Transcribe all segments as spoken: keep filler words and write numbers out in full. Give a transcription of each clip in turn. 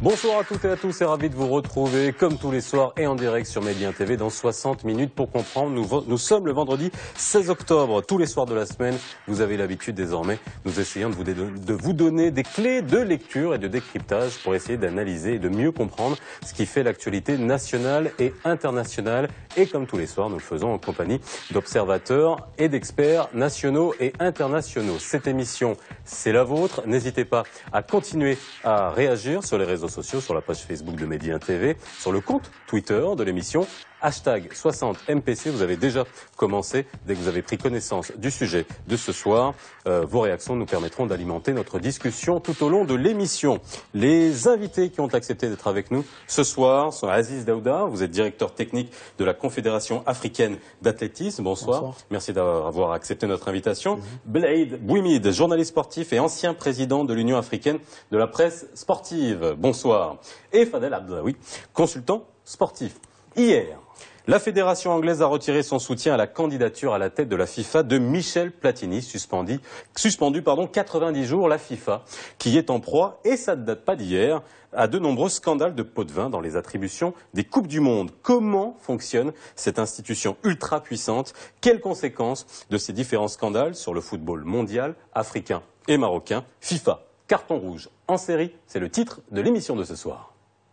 Bonsoir à toutes et à tous et ravi de vous retrouver comme tous les soirs et en direct sur Média T V dans soixante minutes pour comprendre. Nous, nous sommes le vendredi seize octobre. Tous les soirs de la semaine, vous avez l'habitude désormais, nous essayons de vous, de vous donner des clés de lecture et de décryptage pour essayer d'analyser et de mieux comprendre ce qui fait l'actualité nationale et internationale. Et comme tous les soirs, nous le faisons en compagnie d'observateurs et d'experts nationaux et internationaux. Cette émission, c'est la vôtre. N'hésitez pas à continuer à réagir sur les réseaux sociaux, sur la page Facebook de Média T V, sur le compte Twitter de l'émission, hashtag soixante M P C. Vous avez déjà commencé, dès que vous avez pris connaissance du sujet de ce soir. Euh, vos réactions nous permettront d'alimenter notre discussion tout au long de l'émission. Les invités qui ont accepté d'être avec nous ce soir sont Aziz Daouda, vous êtes directeur technique de la Confédération africaine d'athlétisme. Bonsoir. Bonsoir. Merci d'avoir accepté notre invitation. Mmh. Blade Bouimid, journaliste sportif et ancien président de l'Union africaine de la presse sportive. Bonsoir. Et Fadel Abdaoui, consultant sportif. Hier, la fédération anglaise a retiré son soutien à la candidature à la tête de la FIFA de Michel Platini, suspendu, suspendu pardon, quatre-vingt-dix jours. La FIFA, qui est en proie, et ça ne date pas d'hier, à de nombreux scandales de pots de vin dans les attributions des Coupes du Monde. Comment fonctionne cette institution ultra puissante? Quelles conséquences de ces différents scandales sur le football mondial, africain et marocain? FIFA, carton rouge en série, c'est le titre de l'émission de ce soir.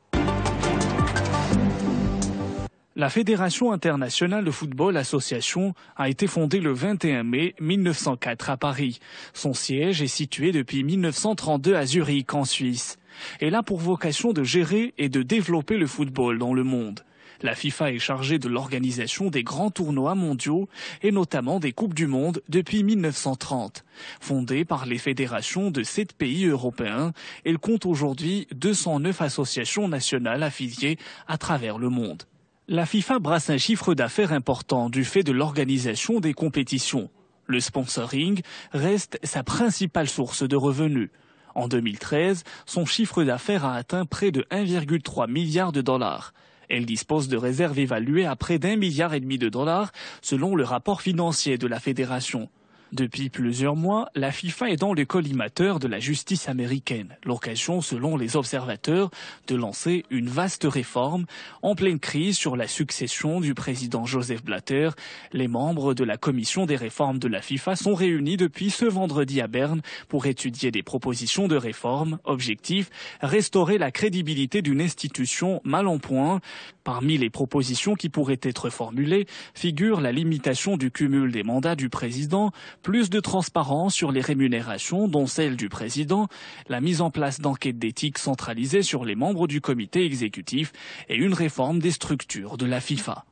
La Fédération internationale de football association a été fondée le vingt et un mai mille neuf cent quatre à Paris. Son siège est situé depuis mille neuf cent trente-deux à Zurich, en Suisse. Elle a pour vocation de gérer et de développer le football dans le monde. La FIFA est chargée de l'organisation des grands tournois mondiaux et notamment des Coupes du Monde depuis mille neuf cent trente. Fondée par les fédérations de sept pays européens, elle compte aujourd'hui deux cent neuf associations nationales affiliées à travers le monde. La FIFA brasse un chiffre d'affaires important du fait de l'organisation des compétitions. Le sponsoring reste sa principale source de revenus. En deux mille treize, son chiffre d'affaires a atteint près de un virgule trois milliard de dollars. Elle dispose de réserves évaluées à près d'un milliard et demi de dollars selon le rapport financier de la fédération. Depuis plusieurs mois, la FIFA est dans le collimateur de la justice américaine. L'occasion, selon les observateurs, de lancer une vaste réforme en pleine crise sur la succession du président Joseph Blatter. Les membres de la commission des réformes de la FIFA sont réunis depuis ce vendredi à Berne pour étudier des propositions de réforme. Objectif, restaurer la crédibilité d'une institution mal en point. Parmi les propositions qui pourraient être formulées figure la limitation du cumul des mandats du président, plus de transparence sur les rémunérations, dont celle du président, la mise en place d'enquêtes d'éthique centralisées sur les membres du comité exécutif et une réforme des structures de la FIFA.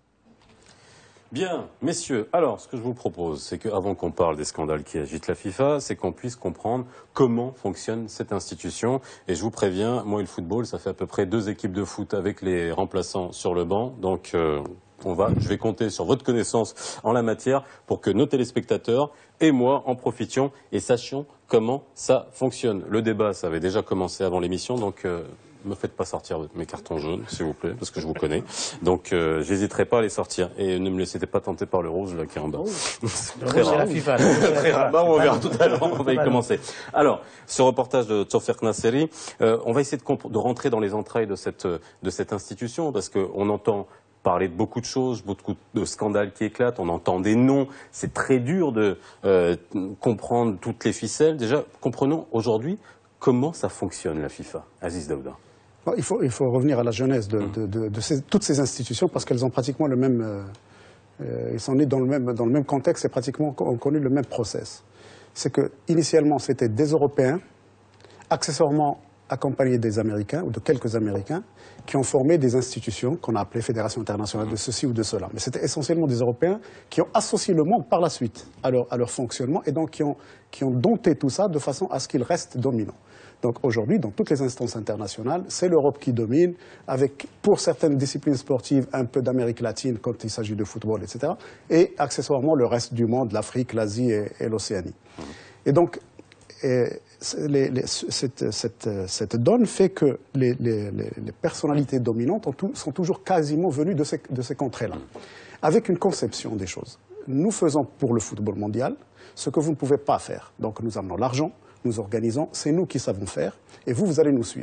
Bien, messieurs, alors ce que je vous propose, c'est qu'avant qu'on parle des scandales qui agitent la FIFA, c'est qu'on puisse comprendre comment fonctionne cette institution. Et je vous préviens, moi et le football, ça fait à peu près deux équipes de foot avec les remplaçants sur le banc, donc euh, on va, je vais compter sur votre connaissance en la matière pour que nos téléspectateurs et moi en profitions et sachions comment ça fonctionne. Le débat, ça avait déjà commencé avant l'émission, donc euh, me faites pas sortir mes cartons jaunes, s'il vous plaît, parce que je vous connais. Donc, euh, j'hésiterai pas à les sortir. Et ne me laissez pas tenter par le rouge, là, qui est en bas. Oh. Très rare. La FIFA, très rare. Bah, on verra tout à l'heure. On va y commencer. Alors, ce reportage de Tsofer Nasseri, euh, on va essayer de, de rentrer dans les entrailles de cette, de cette institution, parce qu'on entend parler de beaucoup de choses, beaucoup de scandales qui éclatent, on entend des noms, c'est très dur de euh, comprendre toutes les ficelles. Déjà, comprenons aujourd'hui comment ça fonctionne, la FIFA. Aziz Daouda. Bon, il, faut, il faut revenir à la genèse de, de, de, de ces, toutes ces institutions parce qu'elles ont pratiquement le même... Euh, euh, ils sont nés dans le même, dans le même contexte et pratiquement ont connu le même process. C'est que initialement c'était des Européens, accessoirement accompagnés des Américains ou de quelques Américains, qui ont formé des institutions qu'on a appelées Fédération internationale de ceci ou de cela. Mais c'était essentiellement des Européens qui ont associé le monde par la suite à leur, à leur fonctionnement et donc qui ont, qui ont dompté tout ça de façon à ce qu'il reste dominant. Donc aujourd'hui, dans toutes les instances internationales, c'est l'Europe qui domine, avec pour certaines disciplines sportives un peu d'Amérique latine quand il s'agit de football, et cetera. Et accessoirement le reste du monde, l'Afrique, l'Asie et, et l'Océanie. Et donc, et les, les, cette, cette, cette donne fait que les, les, les personnalités dominantes ont tout, sont toujours quasiment venues de ces, de ces contrées-là, avec une conception des choses. Nous faisons pour le football mondial ce que vous ne pouvez pas faire. Donc nous amenons l'argent, nous organisons, c'est nous qui savons faire, et vous, vous allez nous suivre.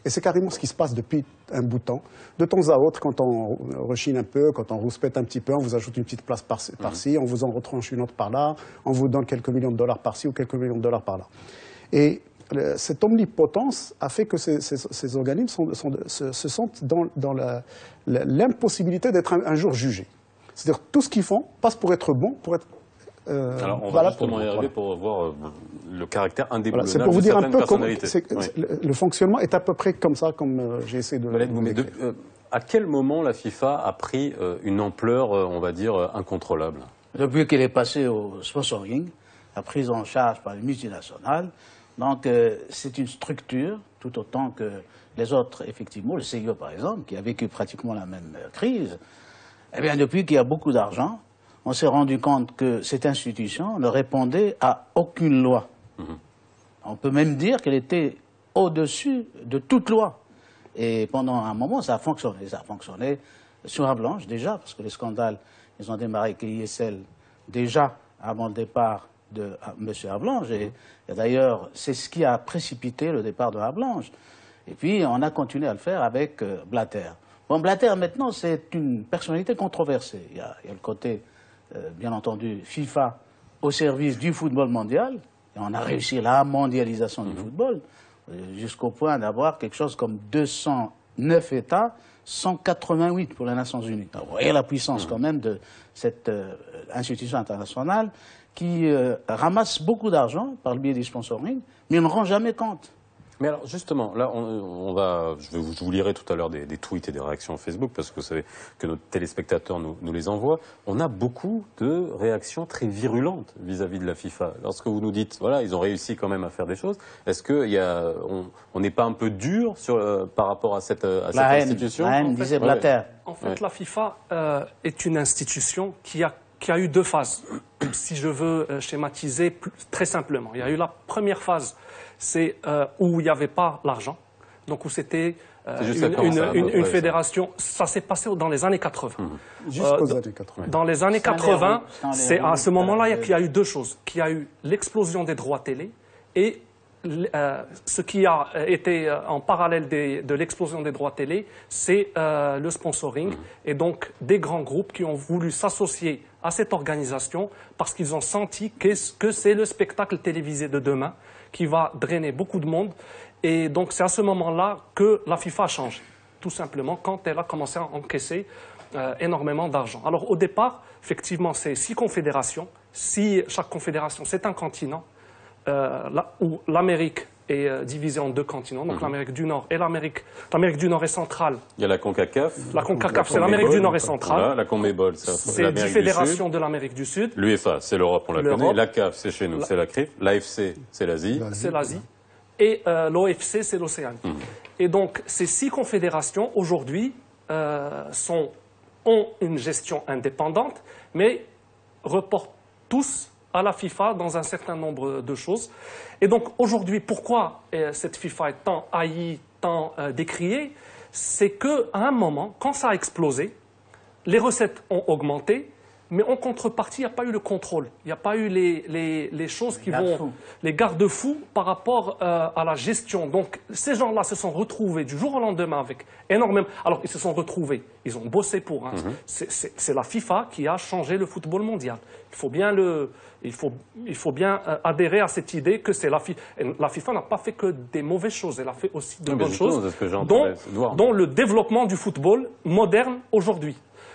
Et c'est carrément ce qui se passe depuis un bout de temps. De temps à autre, quand on rechigne un peu, quand on rouspète un petit peu, on vous ajoute une petite place par-ci, par-ci, on vous en retranche une autre par-là, on vous donne quelques millions de dollars par-ci ou quelques millions de dollars par-là. Et le, cette omnipotence a fait que ces, ces, ces organismes sont, sont, se, se sentent dans, dans la, la, l'impossibilité d'être un, un jour jugés. C'est-à-dire tout ce qu'ils font passe pour être bon, pour être Euh, Alors, on va justement y arriver pour voir euh, le caractère indéboulonnable voilà, c'est pour vous de dire certaines un peu comment personnalités. oui. le, le fonctionnement est à peu près comme ça, comme euh, j'ai essayé de... Valette, mais de, euh, à quel moment la FIFA a pris euh, une ampleur, euh, on va dire, euh, incontrôlable? Depuis qu'elle est passée au sponsoring, la prise en charge par les multinationales. Donc, euh, c'est une structure, tout autant que les autres, effectivement, le C I O par exemple, qui a vécu pratiquement la même euh, crise. Eh bien, depuis qu'il y a beaucoup d'argent, on s'est rendu compte que cette institution ne répondait à aucune loi. Mmh. On peut même dire qu'elle était au-dessus de toute loi. Et pendant un moment, ça a fonctionné. Ça a fonctionné sur la blanche déjà, parce que les scandales, ils ont démarré avec I S L déjà avant le départ de M. Hablange. Et, et d'ailleurs, c'est ce qui a précipité le départ de Hablange. Et puis, on a continué à le faire avec euh, Blatter. Bon, Blatter, maintenant, c'est une personnalité controversée. Il y a, il y a le côté... Euh, bien entendu, FIFA au service du football mondial, et on a réussi la mondialisation du football, euh, jusqu'au point d'avoir quelque chose comme deux cent neuf États, cent quatre-vingt-huit pour les Nations Unies. Alors, vous voyez la puissance quand même de cette euh, institution internationale qui euh, ramasse beaucoup d'argent par le biais du sponsoring, mais ne rend jamais compte. Mais alors justement, là, on, on va, je, vais vous, je vous lirai tout à l'heure des, des tweets et des réactions Facebook, parce que vous savez que nos téléspectateurs nous, nous les envoient. On a beaucoup de réactions très virulentes vis-à-vis de la FIFA. Lorsque vous nous dites, voilà, ils ont réussi quand même à faire des choses, est-ce qu'il y a, on n'est pas un peu dur sur, euh, par rapport à cette, à cette institution? La haine, disait Blatter. En fait, ouais. la FIFA euh, est une institution qui a qui a eu deux phases, si je veux schématiser plus, très simplement. Il y a eu la première phase, c'est euh, où il n'y avait pas l'argent, donc où c'était euh, une, une, une, une fédération. Ça, ça s'est passé dans les années quatre-vingt. Mmh. Jusqu'aux euh, années quatre-vingt. Dans les années quatre-vingt, c'est à ce moment-là qu'il y a eu deux choses. Qu'il y a eu l'explosion des droits télé et Euh, ce qui a été euh, en parallèle des, de l'explosion des droits télé, c'est euh, le sponsoring et donc des grands groupes qui ont voulu s'associer à cette organisation parce qu'ils ont senti que, que c'est le spectacle télévisé de demain qui va drainer beaucoup de monde. Et donc c'est à ce moment-là que la FIFA a changé, tout simplement, quand elle a commencé à encaisser euh, énormément d'argent. Alors au départ, effectivement, c'est six confédérations. Si chaque confédération, c'est un continent. Euh, là, où l'Amérique est euh, divisée en deux continents, donc mmh. l'Amérique du Nord et l'Amérique l'Amérique du Nord et centrale. Il y a la CONCACAF. La CONCACAF, c'est l'Amérique du Nord et centrale. Voilà, la CONMEBOL, c'est dix fédérations de l'Amérique du Sud. L'UEFA, c'est l'Europe, on la connaît. La C A F, c'est chez nous, la... c'est la C R I F. L'A F C, c'est l'Asie. C'est l'Asie. Et euh, l'O F C, c'est l'Océanie. Mmh. Et donc, ces six confédérations, aujourd'hui, euh, sont, ont une gestion indépendante, mais reportent tous à la FIFA dans un certain nombre de choses. Et donc aujourd'hui, pourquoi euh, cette FIFA est tant haïe, tant euh, décriée? C'est qu'à un moment, quand ça a explosé, les recettes ont augmenté, mais en contrepartie, il n'y a pas eu le contrôle. Il n'y a pas eu les, les, les choses qui vont... les garde-fous par rapport euh, à la gestion. Donc ces gens-là se sont retrouvés du jour au lendemain avec énormément... Alors ils se sont retrouvés, ils ont bossé pour. Hein. Mm-hmm. C'est la FIFA qui a changé le football mondial. Il faut bien, le, il faut, il faut bien euh, adhérer à cette idée que c'est la FIFA. Et la FIFA n'a pas fait que des mauvaises choses, elle a fait aussi de oui, bonnes choses, dont, dont le développement du football moderne aujourd'hui.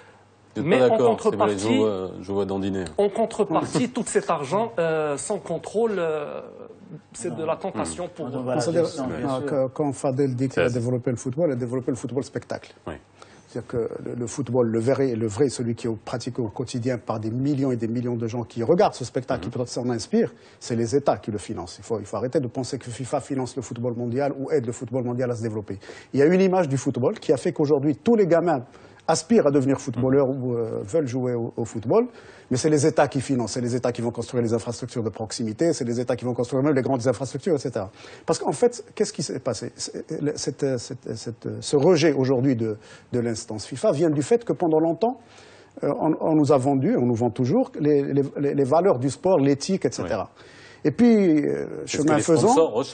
Mais en contrepartie, je vois, je vois dandiner. En contrepartie, tout cet argent euh, sans contrôle, euh, c'est de la tentation pour... Mmh. Quand, quand Fadel dit qu'il a développé le football, il a développé le football spectacle. Oui. C'est-à-dire que le, le football, le vrai, le vrai, celui qui est pratiqué au quotidien par des millions et des millions de gens qui regardent ce spectacle, mmh. qui peut-être s'en inspirent, c'est les États qui le financent. Il faut, il faut arrêter de penser que FIFA finance le football mondial ou aide le football mondial à se développer. Il y a une image du football qui a fait qu'aujourd'hui, tous les gamins aspirent à devenir footballeurs ou euh, veulent jouer au, au football, mais c'est les États qui financent, c'est les États qui vont construire les infrastructures de proximité, c'est les États qui vont construire même les grandes infrastructures, et cetera. Parce qu'en fait, qu'est-ce qui s'est passé? cette, cette, cette, Ce rejet aujourd'hui de, de l'instance FIFA vient du fait que pendant longtemps, euh, on, on nous a vendu, on nous vend toujours, les, les, les valeurs du sport, l'éthique, et cetera. Oui. Et puis, euh, chemin que les faisant... sponsors recherchent.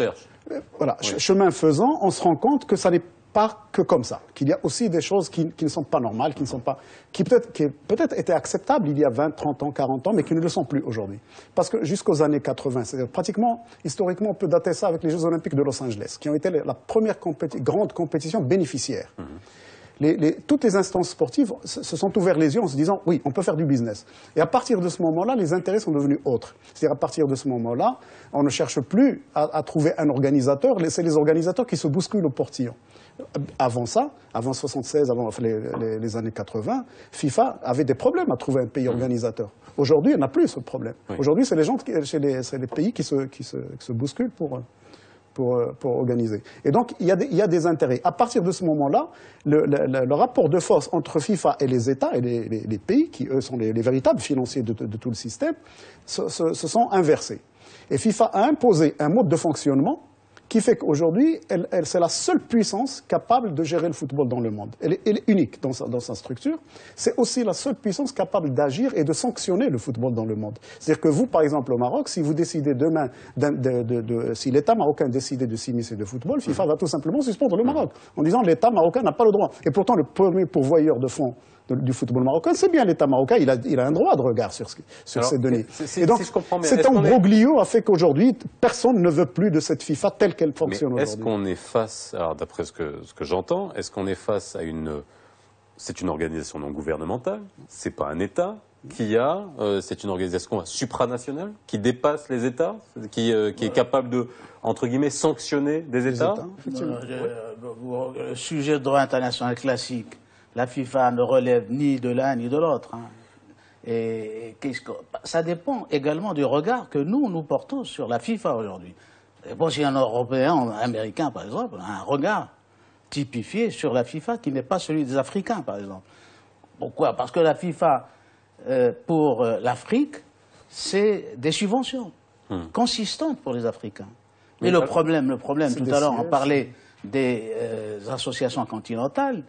voilà, Oui. chemin faisant, on se rend compte que ça n'est pas que comme ça, qu'il y a aussi des choses qui, qui ne sont pas normales, qui ne sont pas, qui peut-être, qui peut-être étaient acceptables il y a vingt, trente ans, quarante ans, mais qui ne le sont plus aujourd'hui. Parce que jusqu'aux années quatre-vingt, c'est-à-dire pratiquement, historiquement, on peut dater ça avec les Jeux Olympiques de Los Angeles, qui ont été la première compéti- grande compétition bénéficiaire. Mmh. Les, les, toutes les instances sportives se, se sont ouvertes les yeux en se disant oui, on peut faire du business. Et à partir de ce moment-là, les intérêts sont devenus autres. C'est-à-dire à partir de ce moment-là, on ne cherche plus à, à trouver un organisateur, c'est les organisateurs qui se bousculent au portillon. Avant ça, avant soixante-seize, avant enfin, les, les, les années quatre-vingt, FIFA avait des problèmes à trouver un pays organisateur. Aujourd'hui, elle n'a plus ce problème. Oui. Aujourd'hui, c'est les gens, c'est les, c'est les pays qui se, qui se, qui se bousculent pour... Pour, pour organiser. Et donc, il y, a des, il y a des intérêts. À partir de ce moment-là, le, le, le rapport de force entre FIFA et les États et les, les, les pays, qui eux sont les, les véritables financiers de, de, de tout le système, se, se, se sont inversés. Et FIFA a imposé un mode de fonctionnement qui fait qu'aujourd'hui, elle, elle, c'est la seule puissance capable de gérer le football dans le monde. Elle est, elle est unique dans sa, dans sa structure. C'est aussi la seule puissance capable d'agir et de sanctionner le football dans le monde. C'est-à-dire que vous, par exemple, au Maroc, si vous décidez demain, de, de, de, de, si l'État marocain décide de s'immiscer de football, FIFA va tout simplement suspendre le Maroc, en disant l'État marocain n'a pas le droit. Et pourtant, le premier pourvoyeur de fonds du football marocain, c'est bien l'État marocain, il a, il a un droit de regard sur, ce, sur Alors, ces données. C'est, c'est, et donc, si cet embroglio est... a fait qu'aujourd'hui, personne ne veut plus de cette FIFA telle qu'elle fonctionne mais aujourd'hui. Est-ce qu'on est face, alors d'après ce que, ce que j'entends, est-ce qu'on est face à une... C'est une organisation non gouvernementale, c'est pas un État qui a... Euh, c'est une organisation supranationale qui dépasse les États, qui, euh, qui est capable de, entre guillemets, sanctionner des États, États euh, euh, Le sujet de droit international classique, la FIFA ne relève ni de l'un ni de l'autre. Hein. Et, et que, ça dépend également du regard que nous, nous portons sur la FIFA aujourd'hui. Bon, si un Européen, un Américain, par exemple, a un regard typifié sur la FIFA qui n'est pas celui des Africains, par exemple. Pourquoi? Parce que la FIFA, euh, pour euh, l'Afrique, c'est des subventions hum. consistantes pour les Africains. Mais, Mais le, problème, le problème, tout à l'heure, on parlait des euh, associations continentales.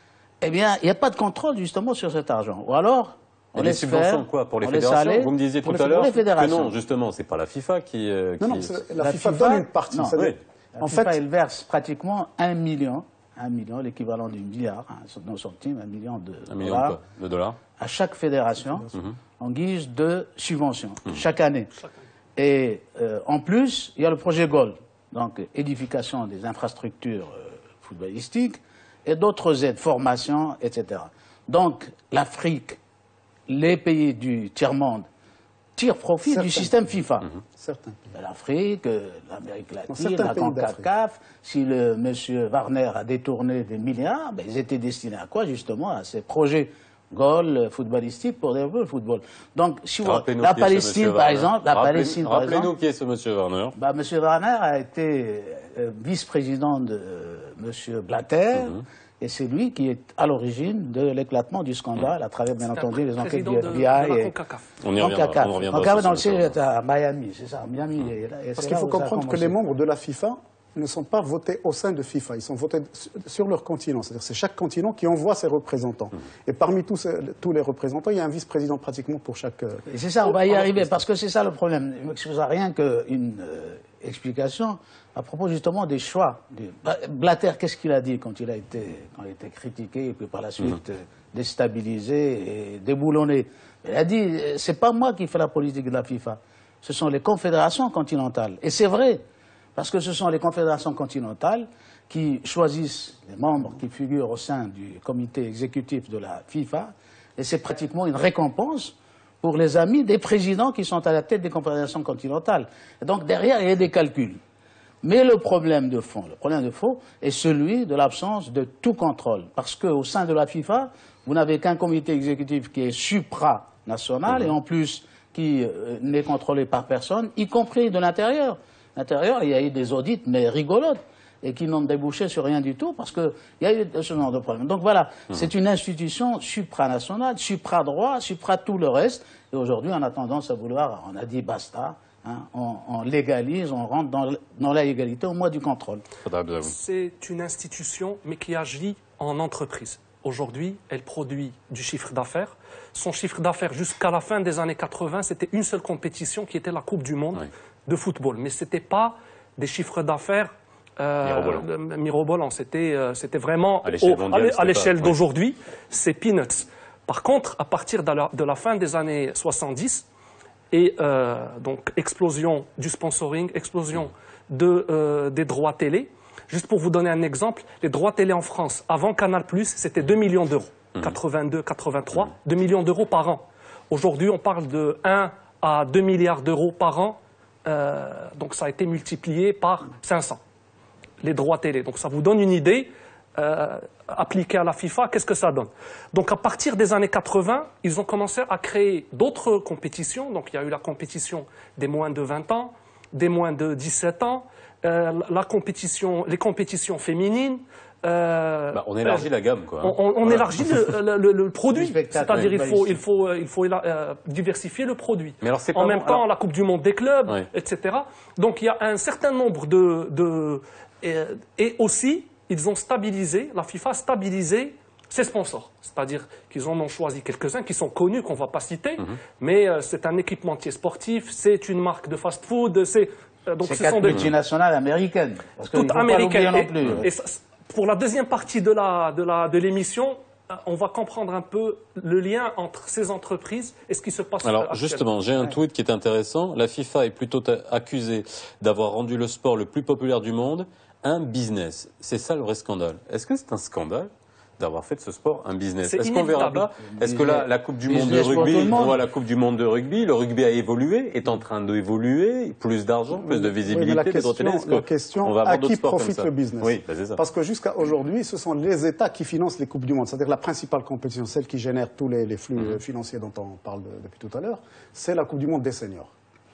Eh bien, il n'y a pas de contrôle, justement, sur cet argent. Ou alors, on laisse faire... Les subventions, quoi, pour les fédérations aller, Vous me disiez tout à l'heure que non, justement, c'est pas la FIFA qui... Euh, non, qui... non, la, la FIFA, FIFA donne une partie. Non, oui. La en FIFA, fait, elle verse pratiquement un million, un million, l'équivalent du milliard, hein, nos centimes, un million de un million dollars, de, de dollars à chaque fédération, mm-hmm. en guise de subvention, mm-hmm. chaque année. Chaque année. Et euh, en plus, il y a le projet Goal, donc édification des infrastructures euh, footballistiques, et d'autres aides, formation, et cetera. Donc, l'Afrique, les pays du tiers-monde tirent profit Certains. du système FIFA. Mmh. L'Afrique, l'Amérique latine, la CONCACAF, si le monsieur Warner a détourné des milliards, ben, ils étaient destinés à quoi, justement? À ces projets goal footballistiques pour développer le football. Donc, si vous, la Palestine, par exemple, la Rappelez, Palestine, par exemple. Rappelez-nous qui est ce monsieur Warner. Bah, monsieur Warner a été euh, vice-président de euh, monsieur Blatter. Mmh. Et c'est lui qui est à l'origine de l'éclatement du scandale, à travers, bien entendu, les enquêtes du F B I. Et on y reviendra. On reviendra dans le siège à Miami, c'est ça, Miami. Mmh. Et là, et Parce qu'il faut comprendre que les membres de la FIFA ne sont pas votés au sein de FIFA, ils sont votés sur leur continent. C'est-à-dire c'est chaque continent qui envoie ses représentants. Mmh. Et parmi tous, ces, tous les représentants, il y a un vice-président pratiquement pour chaque... Et c'est ça, on va y arriver, parce que c'est ça le problème. Je ne rien qu'une euh, explication à propos justement des choix. Blatter, qu'est-ce qu'il a dit quand il a été, quand il a été critiqué et puis par la suite mmh. déstabilisé et déboulonné? Il a dit, c'est pas moi qui fais la politique de la FIFA, ce sont les confédérations continentales. Et c'est vrai, parce que ce sont les confédérations continentales qui choisissent les membres qui figurent au sein du comité exécutif de la FIFA, et c'est pratiquement une récompense pour les amis des présidents qui sont à la tête des confédérations continentales. Et donc derrière, il y a des calculs. Mais le problème de fond, le problème de fond est celui de l'absence de tout contrôle. Parce qu'au sein de la FIFA, vous n'avez qu'un comité exécutif qui est supranational mmh. et en plus qui euh, n'est contrôlé par personne, y compris de l'intérieur. L'intérieur, il y a eu des audits, mais rigolotes, et qui n'ont débouché sur rien du tout parce qu'il y a eu ce genre de problème. Donc voilà, mmh. c'est une institution supranationale, supra-droit, supra-tout le reste. Et aujourd'hui, on a tendance à vouloir, on a dit basta. Hein, on, on légalise, on rentre dans, dans la légalité au moins du contrôle. C'est une institution, mais qui agit en entreprise. Aujourd'hui, elle produit du chiffre d'affaires. Son chiffre d'affaires jusqu'à la fin des années quatre-vingt, c'était une seule compétition qui était la Coupe du Monde oui. de football. Mais ce n'était pas des chiffres d'affaires euh, mirobolants. C'était euh, c'était vraiment à l'échelle d'aujourd'hui, c'est peanuts. Par contre, à partir de la, de la fin des années soixante-dix, et euh, donc explosion du sponsoring, explosion de, euh, des droits télé. Juste pour vous donner un exemple, les droits télé en France, avant Canal+, c'était deux millions d'euros. Mmh. quatre-vingt-deux, quatre-vingt-trois, mmh. deux millions d'euros par an. Aujourd'hui, on parle de un à deux milliards d'euros par an. Euh, donc ça a été multiplié par cinq cents, les droits télé. Donc ça vous donne une idée, euh, appliquée à la FIFA, qu'est-ce que ça donne. Donc à partir des années quatre-vingt, ils ont commencé à créer d'autres compétitions. Donc il y a eu la compétition des moins de vingt ans, des moins de dix-sept ans, euh, la compétition, les compétitions féminines. Euh, bah, on élargit euh, la gamme, quoi. Hein. On, on voilà. élargit le, le, le produit, c'est-à-dire il faut, il faut, il faut euh, diversifier le produit. Mais alors, en pas même bon, temps, alors... la Coupe du Monde des clubs, ouais. et cetera. Donc il y a un certain nombre de... de et, et aussi, ils ont stabilisé, la FIFA a stabilisé ses sponsors. C'est-à-dire qu'ils en ont choisi quelques-uns qui sont connus, qu'on ne va pas citer, mm-hmm. mais euh, c'est un équipementier sportif, c'est une marque de fast-food, c'est... Euh, donc c'est quatre multinationales américaines. Toutes américaines. Non plus. Et, et ça, pour la deuxième partie de la, de la, de l'émission, on va comprendre un peu le lien entre ces entreprises et ce qui se passe. Alors justement, j'ai un tweet qui est intéressant. La FIFA est plutôt accusée d'avoir rendu le sport le plus populaire du monde un business. C'est ça le vrai scandale. Est-ce que c'est un scandale d'avoir fait de ce sport un business? Est-ce qu'on verra pas? Est-ce que là, la Coupe du Monde de rugby, on voit la Coupe du Monde de rugby, le rugby a évolué, est en train d'évoluer, plus d'argent, plus de visibilité, oui, la question, la question on va avoir à qui profite le business? Oui, ben c'est ça. Parce que jusqu'à aujourd'hui, ce sont les États qui financent les Coupes du Monde. C'est-à-dire la principale compétition, celle qui génère tous les, les flux mmh. financiers dont on parle de, depuis tout à l'heure, c'est la Coupe du Monde des seniors.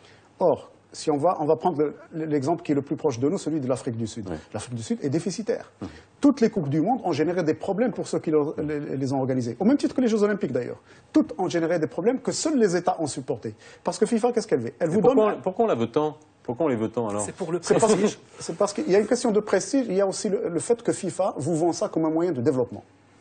Or, si on va, on va prendre l'exemple qui est le plus proche de nous, celui de l'Afrique du Sud. Oui. L'Afrique du Sud est déficitaire. Mmh. Toutes les Coupes du Monde ont généré des problèmes pour ceux qui les, les ont organisés. Au même titre que les Jeux Olympiques d'ailleurs. Toutes ont généré des problèmes que seuls les États ont supportés. Parce que FIFA, qu'est-ce qu'elle veut? Elle vous pourquoi, donne... pourquoi on la veut tant? Pourquoi on les veut tant alors? C'est pour le prestige. C'est parce qu'il y a une question de prestige. Il y a aussi le, le fait que FIFA vous vend ça comme un moyen de développement.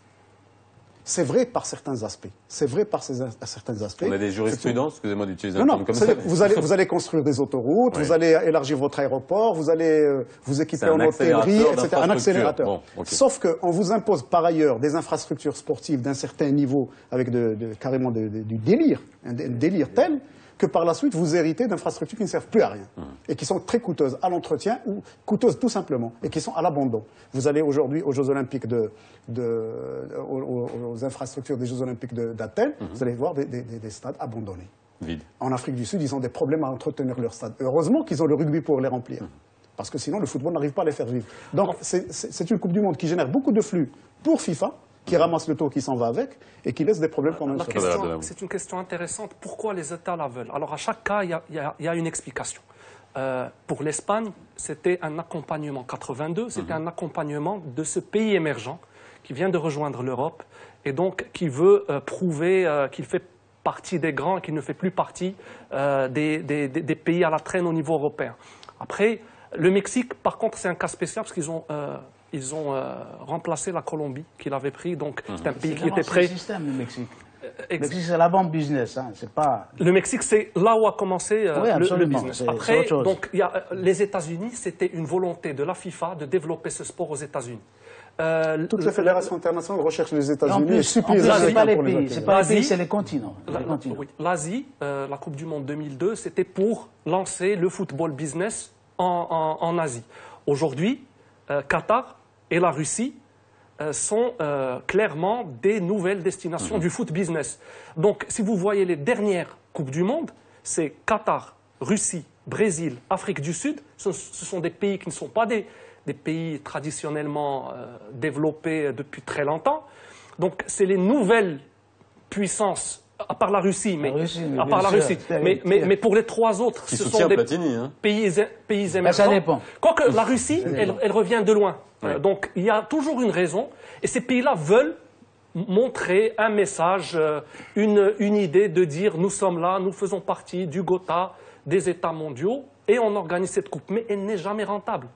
C'est vrai par certains aspects. C'est vrai par ces, à certains aspects. On a des jurisprudences, excusez-moi d'utiliser un terme comme ça. Vous allez, vous allez construire des autoroutes, oui. vous allez élargir votre aéroport, vous allez euh, vous équiper en hôtellerie, et cetera. Un accélérateur. Bon, okay. Sauf qu'on vous impose par ailleurs des infrastructures sportives d'un certain niveau, avec de, de, carrément de, de, du délire, un délire tel que par la suite vous héritez d'infrastructures qui ne servent plus à rien, mmh. et qui sont très coûteuses à l'entretien, ou coûteuses tout simplement, et qui sont à l'abandon. Vous allez aujourd'hui aux Jeux Olympiques, de, de, aux, aux infrastructures des Jeux Olympiques d'Athènes, mmh. vous allez voir des, des, des stades abandonnés. Vide. En Afrique du Sud, ils ont des problèmes à entretenir leurs stades. Heureusement qu'ils ont le rugby pour les remplir, mmh. parce que sinon le football n'arrive pas à les faire vivre. Donc c'est une Coupe du Monde qui génère beaucoup de flux pour FIFA, qui ramasse le taux, qui s'en va avec, et qui laisse des problèmes quand même. C'est une question intéressante. Pourquoi les États la veulent? Alors, à chaque cas, il y, y, y a une explication. Euh, pour l'Espagne, c'était un accompagnement. quatre-vingt-deux, c'était mm-hmm. un accompagnement de ce pays émergent qui vient de rejoindre l'Europe et donc qui veut euh, prouver euh, qu'il fait partie des grands et qu'il ne fait plus partie euh, des, des, des pays à la traîne au niveau européen. Après, le Mexique, par contre, c'est un cas spécial parce qu'ils ont... Euh, Ils ont euh, remplacé la Colombie, qu'il avait pris. Donc, mmh. c'est un pays qui était prêt. C'est le système, le Mexique. Le Mexique, c'est la vente business. Hein. C'est pas... Le Mexique, c'est là où a commencé euh, oui, le, le business. Après, donc, y a, euh, les États-Unis, c'était une volonté de la FIFA de développer ce sport aux États-Unis. Euh, Toutes les fédérations internationales recherchent les États-Unis et supplient les Américains pas les pour pays, les c'est pas les pays, c'est les continents. L'Asie, euh, la Coupe du Monde deux mille deux, c'était pour lancer le football business en, en, en Asie. Aujourd'hui, euh, Qatar et la Russie euh, sont euh, clairement des nouvelles destinations mmh. du foot business. Donc, si vous voyez les dernières Coupes du Monde, c'est Qatar, Russie, Brésil, Afrique du Sud. Ce, ce sont des pays qui ne sont pas des, des pays traditionnellement euh, développés depuis très longtemps. Donc, c'est les nouvelles puissances, à part la Russie, mais, la Russie, mais à part la sûr, Russie. Mais, mais, mais pour les trois autres, qui ce sont des Platini, hein. pays, pays émergents. Ça dépend. Quoique la Russie, elle, elle revient de loin. Oui. Euh, donc il y a toujours une raison. Et ces pays-là veulent montrer un message, euh, une, une idée de dire nous sommes là, nous faisons partie du Gotha, des États mondiaux, et on organise cette coupe. Mais elle n'est jamais rentable.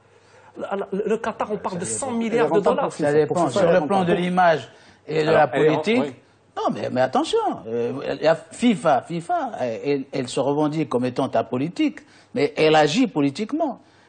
Le, le Qatar, on parle ça de cent milliards de dollars. Ça dépend. Sur le plan de l'image et de Alors, la politique... Oui. Non, mais, mais attention, euh, la FIFA, FIFA elle, elle se revendique comme étant apolitique, mais elle agit politiquement.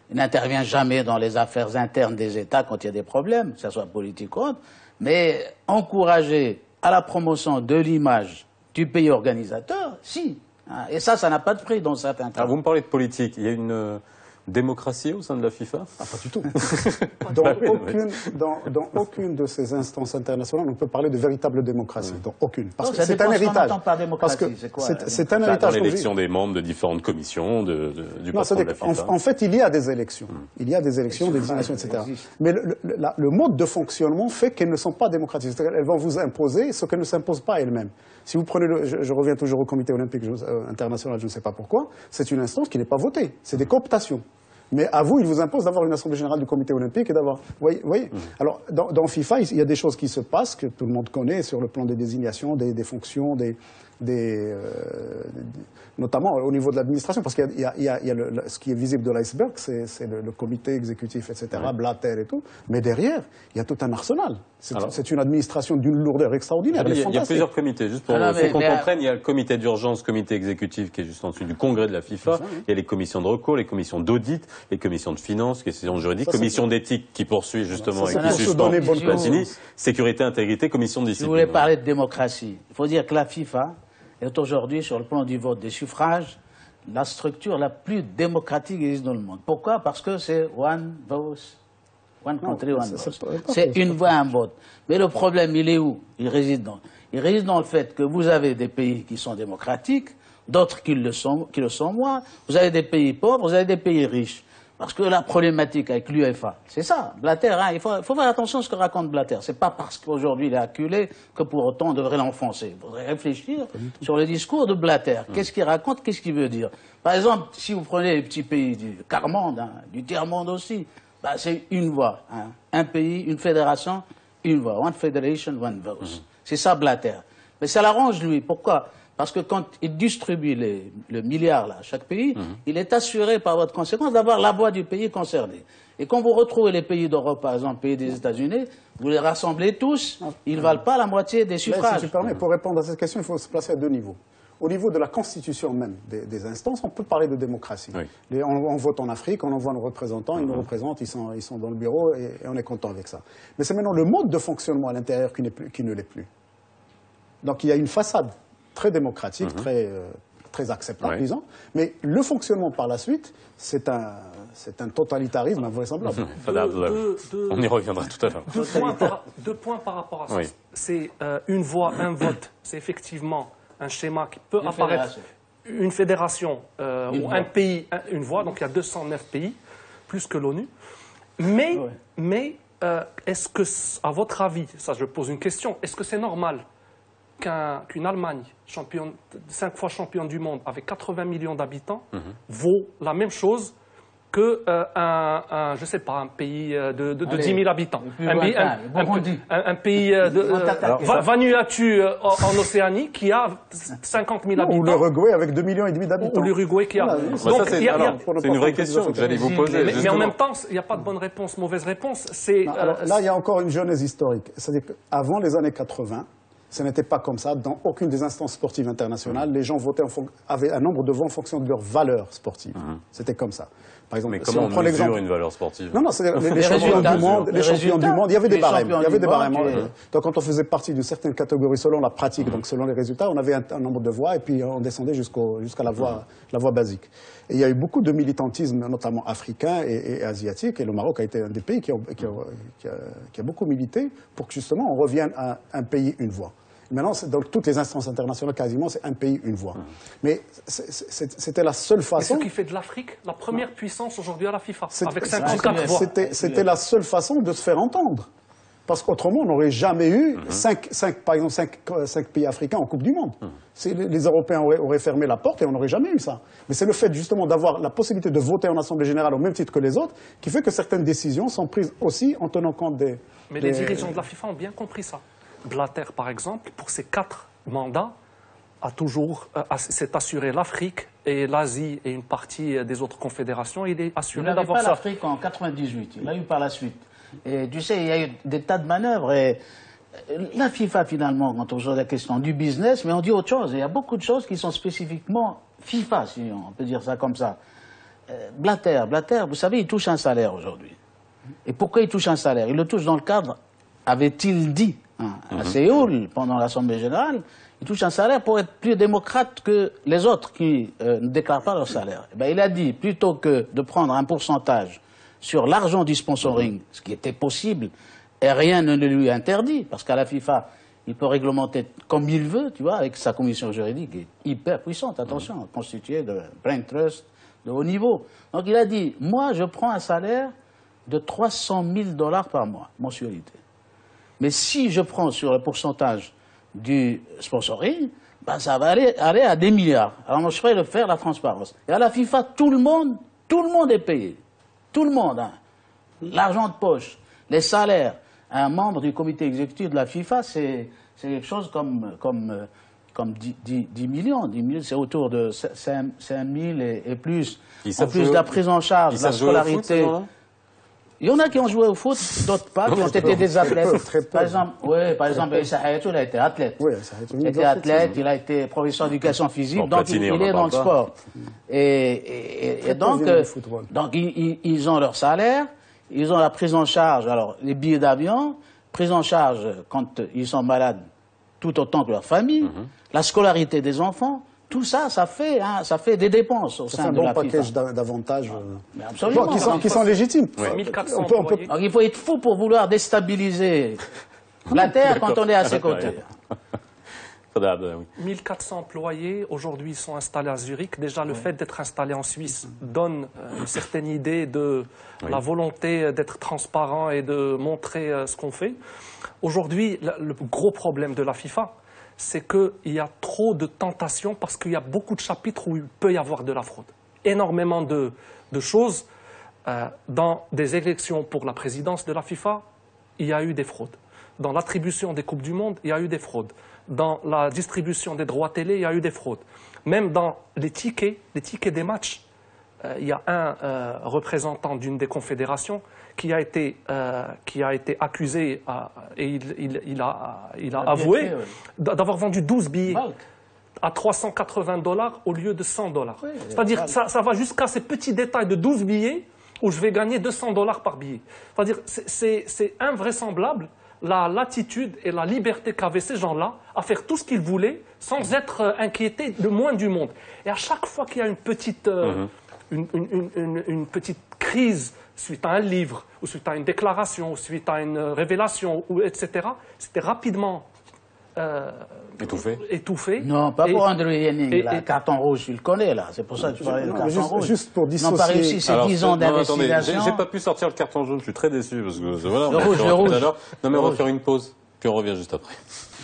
Il n'intervient jamais dans les affaires internes des États quand il y a des problèmes, que ce soit politique ou autre, mais encourager à la promotion de l'image du pays organisateur, si. Et ça, ça n'a pas de prix dans certains cas. Alors vous me parlez de politique, il y a une euh, démocratie au sein de la FIFA? Ah, pas du tout. dans, Bah oui, aucune, dans, dans aucune de ces instances internationales, on peut parler de véritable démocratie. Dans aucune. Parce Donc, que ça c'est dépend un ce qu'on héritage. entend par démocratie, Parce que c'est quoi, c'est la c'est un Dans héritage. comme je dis. l'élection des membres de différentes commissions de, de, du Non, patron de la c'est-à-dire FIFA. en, en fait, il y a des élections. Il y a des élections, des désignations, et cetera. Mais le, le, la- le mode de fonctionnement fait qu'elles ne sont pas démocratiques. C'est-à-dire qu'elles vont vous imposer ce qu'elles ne s'imposent pas elles-mêmes. Si vous prenez, le, je, je reviens toujours au Comité olympique je- euh, international, je ne sais pas pourquoi, c'est une instance qui n'est pas votée. C'est des cooptations. Mais à vous, il vous impose d'avoir une assemblée générale du comité olympique et d'avoir... Vous voyez, vous voyez Alors, dans, dans FIFA, il y a des choses qui se passent, que tout le monde connaît, sur le plan des désignations, des, des fonctions, des... des, euh, des- notamment au niveau de l'administration, parce qu'il y a, il y a, il y a le, le- ce qui est visible de l'iceberg, c'est c'est le, le comité exécutif, et cetera, Blatter et tout. Mais derrière, il y a tout un arsenal. C'est Alors- c'est une administration d'une lourdeur extraordinaire. Il Elle y, est a, il y a fantastique. plusieurs comités, juste pour, Ah non, pour mais- qu'on mais- comprenne, il y a le comité d'urgence, comité exécutif qui est juste en dessous du congrès de la FIFA, il y a les commissions de recours, les commissions d'audit, les commissions de finances, questions juridiques, Ça, c'est- commission d'éthique qui poursuit justement Ça, et c'est qui pour se suspend donner bonne Platini, conscience. sécurité, intégrité, commission de Si discipline. vous voulez parler de démocratie, il faut dire que la FIFA est aujourd'hui, sur le plan du vote des suffrages, la structure la plus démocratique qui existe dans le monde. Pourquoi? Parce que c'est one vote, one country, one c'est- c'est vote. pas- pas C'est faux, une voix, un vote. Mais le problème, il est où? Il réside dans, il réside dans le fait que vous avez des pays qui sont démocratiques, d'autres qui le sont, qui le sont moins. Vous avez des pays pauvres, vous avez des pays riches. Parce que la problématique avec l'U E F A, c'est ça, Blatter, hein, il faut, il faut faire attention à ce que raconte Blatter. C'est pas parce qu'aujourd'hui il est acculé que pour autant on devrait l'enfoncer. Il faudrait réfléchir sur le discours de Blatter. Qu'est-ce qu'il raconte, qu'est-ce qu'il veut dire? Par exemple, si vous prenez les petits pays du quart-monde, hein, du tiers-monde aussi, bah, c'est une voix. Hein. Un pays, une fédération, une voix. One federation, one vote. C'est ça Blatter. Mais ça l'arrange lui. Pourquoi? Parce que quand il distribue les, le milliard là, à chaque pays, il est assuré par votre conséquence d'avoir la voix du pays concerné. Et quand vous retrouvez les pays d'Europe, par exemple, pays des États-Unis, vous les rassemblez tous, ils ne valent pas la moitié des Là, suffrages. si tu permets, pour répondre à cette question, il faut se placer à deux niveaux. Au niveau de la constitution même des, des instances, on peut parler de démocratie. Oui. Les- on, on vote en Afrique, on envoie nos représentants, ils nous représentent, ils sont, ils sont dans le bureau et, et on est content avec ça. Mais c'est maintenant le mode de fonctionnement à l'intérieur qui, n'est plus- qui ne l'est plus. Donc il y a une façade très démocratique, très, euh, très acceptable, Oui. disons, mais le fonctionnement par la suite, c'est un, c'est un totalitarisme invraisemblable. Voilà, Deux- voilà. deux- deux- On y reviendra tout à l'heure. Deux points, par, deux points par rapport à ça. Oui. C'est euh, une voix, un vote. C'est effectivement un schéma qui peut Une apparaître. fédération. Une fédération euh, Une ou voix. un pays, un- une voix. Donc il y a deux cent neuf pays, plus que l'ONU. Mais, Ouais. mais euh, est-ce que, à votre avis, ça je pose une question, est-ce que c'est normal qu'un- qu'une Allemagne, championne, cinq fois championne du monde, avec quatre-vingts millions d'habitants, vaut la même chose que euh, un, un, je sais pas, un pays euh, de, de, de Allez, dix mille habitants. le plus Un, pays- lointain, un- un- Burundi. un- un pays euh, de Ils vont euh, t'attaquer. Va- Vanuatu euh, en, en Océanie qui a cinquante mille Ou habitants. l'Uruguay avec deux millions et demi d'habitants. Ou l'Uruguay qui a. Voilà, Bah, Donc, ça, c'est il y a- il y a- alors, c'est une vraie question que j'allais vous poser. mais, mais en justement. même temps, il n'y a pas de bonne réponse, mauvaise réponse. C'est Non, euh, alors, là, il y a encore une genèse historique. C'est-à-dire qu'avant les années quatre-vingts, ce n'était pas comme ça. Dans aucune des instances sportives internationales, les gens votaient en fon- avaient un nombre de voix en fonction de leurs valeurs sportives. C'était comme ça. Par exemple, Mais si comment on on prend mesure l'exemple. une valeur sportive? Non, non, c'est les, les Les champions résultats. du monde, les, Les champions du résultats. monde, il y avait des Les barèmes. Il y champions avait du des monde, barèmes. et- Donc, quand on faisait partie d'une certaine catégorie selon la pratique, donc selon les résultats, on avait un, un nombre de voix et puis on descendait jusqu'au, jusqu'à la voix, la voix basique. Et il y a eu beaucoup de militantisme, notamment africain et, et asiatique, et le Maroc a été un des pays qui a, qui a- qui a- qui a beaucoup milité pour que justement on revienne à un pays, une voix. Maintenant, c'est dans toutes les instances internationales, quasiment, c'est un pays, une voix. Mais c'est- c'est- c'était la seule et ce façon. qui fait de l'Afrique la première puissance aujourd'hui à la FIFA, C'est- avec c'est- cinquante-quatre voix. C'était c'était la seule façon de se faire entendre. Parce qu'autrement, on n'aurait jamais eu cinq, cinq, par exemple, cinq, euh, cinq pays africains en Coupe du Monde. C'est- Les, les Européens auraient, auraient fermé la porte et on n'aurait jamais eu ça. Mais c'est le fait justement d'avoir la possibilité de voter en Assemblée Générale au même titre que les autres qui fait que certaines décisions sont prises aussi en tenant compte des... Mais les des- dirigeants de la FIFA ont bien compris ça. Blatter, par exemple, pour ses quatre mandats, a toujours euh, ass- s'est assuré l'Afrique et l'Asie et une partie euh, des autres confédérations. Il est Il assuré n'avait d'avoir pas ça. l'Afrique en quatre-vingt-dix-huit, il l'a eu par la suite. Et tu sais, il y a eu des tas de manœuvres. Et euh, la FIFA, finalement, quand on pose la question du business, mais on dit autre chose. Il y a beaucoup de choses qui sont spécifiquement FIFA, si on peut dire ça comme ça. Blatter, Blatter, vous savez, il touche un salaire aujourd'hui. Et pourquoi il touche un salaire? Il le touche dans le cadre, avait-il dit, hein, à Séoul, pendant l'Assemblée générale, il touche un salaire pour être plus démocrate que les autres qui euh, ne déclarent pas leur salaire. Et ben, il a dit, plutôt que de prendre un pourcentage sur l'argent du sponsoring, ce qui était possible, et rien ne lui interdit, parce qu'à la FIFA, il peut réglementer comme il veut, tu vois, avec sa commission juridique qui est hyper puissante, attention, constituée de brain trust de haut niveau. Donc il a dit, moi je prends un salaire de trois cent mille dollars par mois, mensualité. Mais si je prends sur le pourcentage du sponsoring, ben ça va aller, aller à des milliards. Alors moi je ferai le faire la transparence. Et à la FIFA, tout le monde, tout le monde est payé. Tout le monde, hein. L'argent de poche, les salaires. Un membre du comité exécutif de la FIFA, c'est quelque chose comme, comme, comme dix, dix, dix millions. dix millions, c'est autour de cinq mille et, et plus. En plus de la prise en charge, de la scolarité. Il y en a qui ont joué au foot, d'autres pas, qui ont été des athlètes. Par exemple, oui, par exemple, Issa Hayatou, il a été athlète. Oui, il a été athlète, il a été professeur d'éducation physique, bon, donc il, il est dans le sport. Et, et, et donc, euh, donc ils, ils ont leur salaire. Ils ont la prise en charge, alors les billets d'avion, prise en charge quand ils sont malades, tout autant que leur famille, mm-hmm. la scolarité des enfants, tout ça, ça fait, hein, ça fait des dépenses au ça sein de bon la FIFA. C'est un bon package d'avantages euh, absolument, qui, sont, qui sont légitimes. Ouais. mille quatre cents on peut, on peut... Alors, il faut être fou pour vouloir déstabiliser la terre quand on est à ses côtés. mille quatre cents employés, aujourd'hui, sont installés à Zurich. Déjà, le oui. fait d'être installé en Suisse donne une certaine idée de oui. la volonté d'être transparent et de montrer ce qu'on fait. Aujourd'hui, le gros problème de la FIFA, c'est qu'il y a trop de tentations parce qu'il y a beaucoup de chapitres où il peut y avoir de la fraude. Énormément de, de choses. Euh, dans des élections pour la présidence de la FIFA, il y a eu des fraudes. Dans l'attribution des Coupes du Monde, il y a eu des fraudes. Dans la distribution des droits télé, il y a eu des fraudes. Même dans les tickets, les tickets des matchs, euh, il y a un euh, représentant d'une des confédérations qui a été, euh, qui a été accusé à, et il, il, il a, il a avoué d'avoir vendu douze billets à trois cent quatre-vingts dollars au lieu de cent dollars. Oui, c'est-à-dire ça, ça va jusqu'à ces petits détails de douze billets où je vais gagner deux cents dollars par billet. C'est-à-dire c'est invraisemblable la latitude et la liberté qu'avaient ces gens-là à faire tout ce qu'ils voulaient sans être inquiétés le moins du monde. Et à chaque fois qu'il y a une petite, euh, mm-hmm. une, une, une, une petite crise suite à un livre, ou suite à une déclaration, ou suite à une révélation, ou et cetera, c'était rapidement euh, étouffé. étouffé. Non, pas et, pour Andrew Henning. Le carton rouge, tu le connais, là. C'est pour ça que tu parlais du carton juste, rouge. Juste pour dissocier... Non, pas réussi, c'est dix ans d'investigation. J'ai pas pu sortir le carton jaune, je suis très déçu, parce que voilà, le rouge, le rouge. Non, mais on va faire une pause, puis on revient juste après.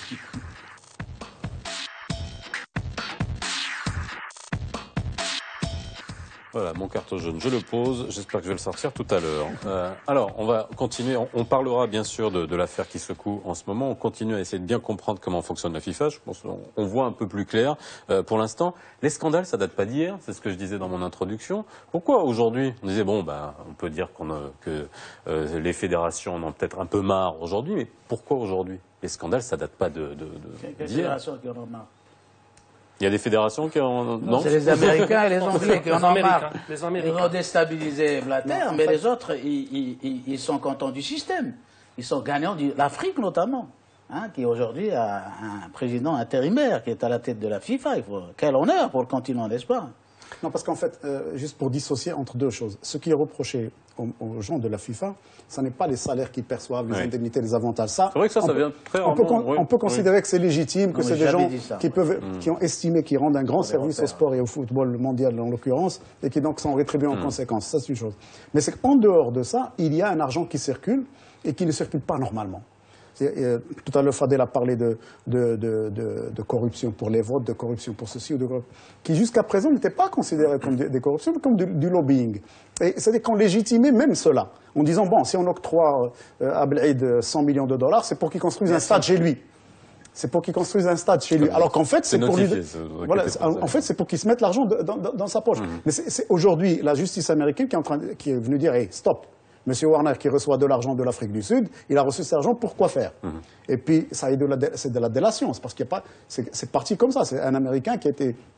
Voilà, mon carton jaune, je le pose. J'espère que je vais le sortir tout à l'heure. Euh, alors, on va continuer. On, on parlera bien sûr de, de l'affaire qui secoue en ce moment. On continue à essayer de bien comprendre comment fonctionne la FIFA. Je pense qu'on on voit un peu plus clair. Euh, pour l'instant, les scandales, ça date pas d'hier. C'est ce que je disais dans mon introduction. Pourquoi aujourd'hui on disait bon, ben, on peut dire qu'on a, que euh, les fédérations en ont peut-être un peu marre aujourd'hui, mais pourquoi aujourd'hui? Les scandales, ça date pas de, de, de Quelle fédération qui en a marre? Il y a des fédérations qui en... Non, non c'est les Américains et les Anglais qui en ont marre. Les Américains. Ils ont déstabilisé Blatter, non, mais fait... les autres, ils, ils, ils sont contents du système. Ils sont gagnants de l'Afrique notamment, hein, qui aujourd'hui a un président intérimaire qui est à la tête de la FIFA. Il faut... Quel honneur pour le continent, n'est-ce pas? Non, parce qu'en fait, euh, juste pour dissocier entre deux choses, ce qui est reproché aux, aux gens de la FIFA, ce n'est pas les salaires qu'ils perçoivent, les oui. indemnités, les avantages. Ça, c'est vrai que ça, ça peut, vient très on peut, oui. on peut considérer oui. que c'est légitime, que c'est des gens qui, peuvent, mm. qui ont estimé qu'ils rendent un grand service au sport et au football mondial en l'occurrence, et qui donc sont rétribués en mm. conséquence. Ça, c'est une chose. Mais c'est qu'en dehors de ça, il y a un argent qui circule et qui ne circule pas normalement. Euh, tout à l'heure, Fadel a parlé de, de, de, de, de corruption pour les votes, de corruption pour ceci ou de qui jusqu'à présent n'étaient pas considérées comme des, des corruptions, mais comme du, du lobbying. Et c'est-à-dire qu'on légitimait même cela, en disant bon, si on octroie euh, à Blaid cent millions de dollars, c'est pour qu'il construise un stade chez lui. C'est pour qu'il construise un stade chez lui. Alors qu'en fait, c'est pour lui. Voilà, en fait, c'est pour qu'il se mette l'argent dans, dans, dans sa poche. Mm-hmm. Mais c'est aujourd'hui la justice américaine qui est, en train de, qui est venue dire hey, stop. Monsieur Warner, qui reçoit de l'argent de l'Afrique du Sud, il a reçu cet argent pour quoi faire? Mmh. Et puis, ça est de la, c'est de la délation, c'est parce qu'il n'y a pas, c'est parti comme ça. C'est un Américain qui a été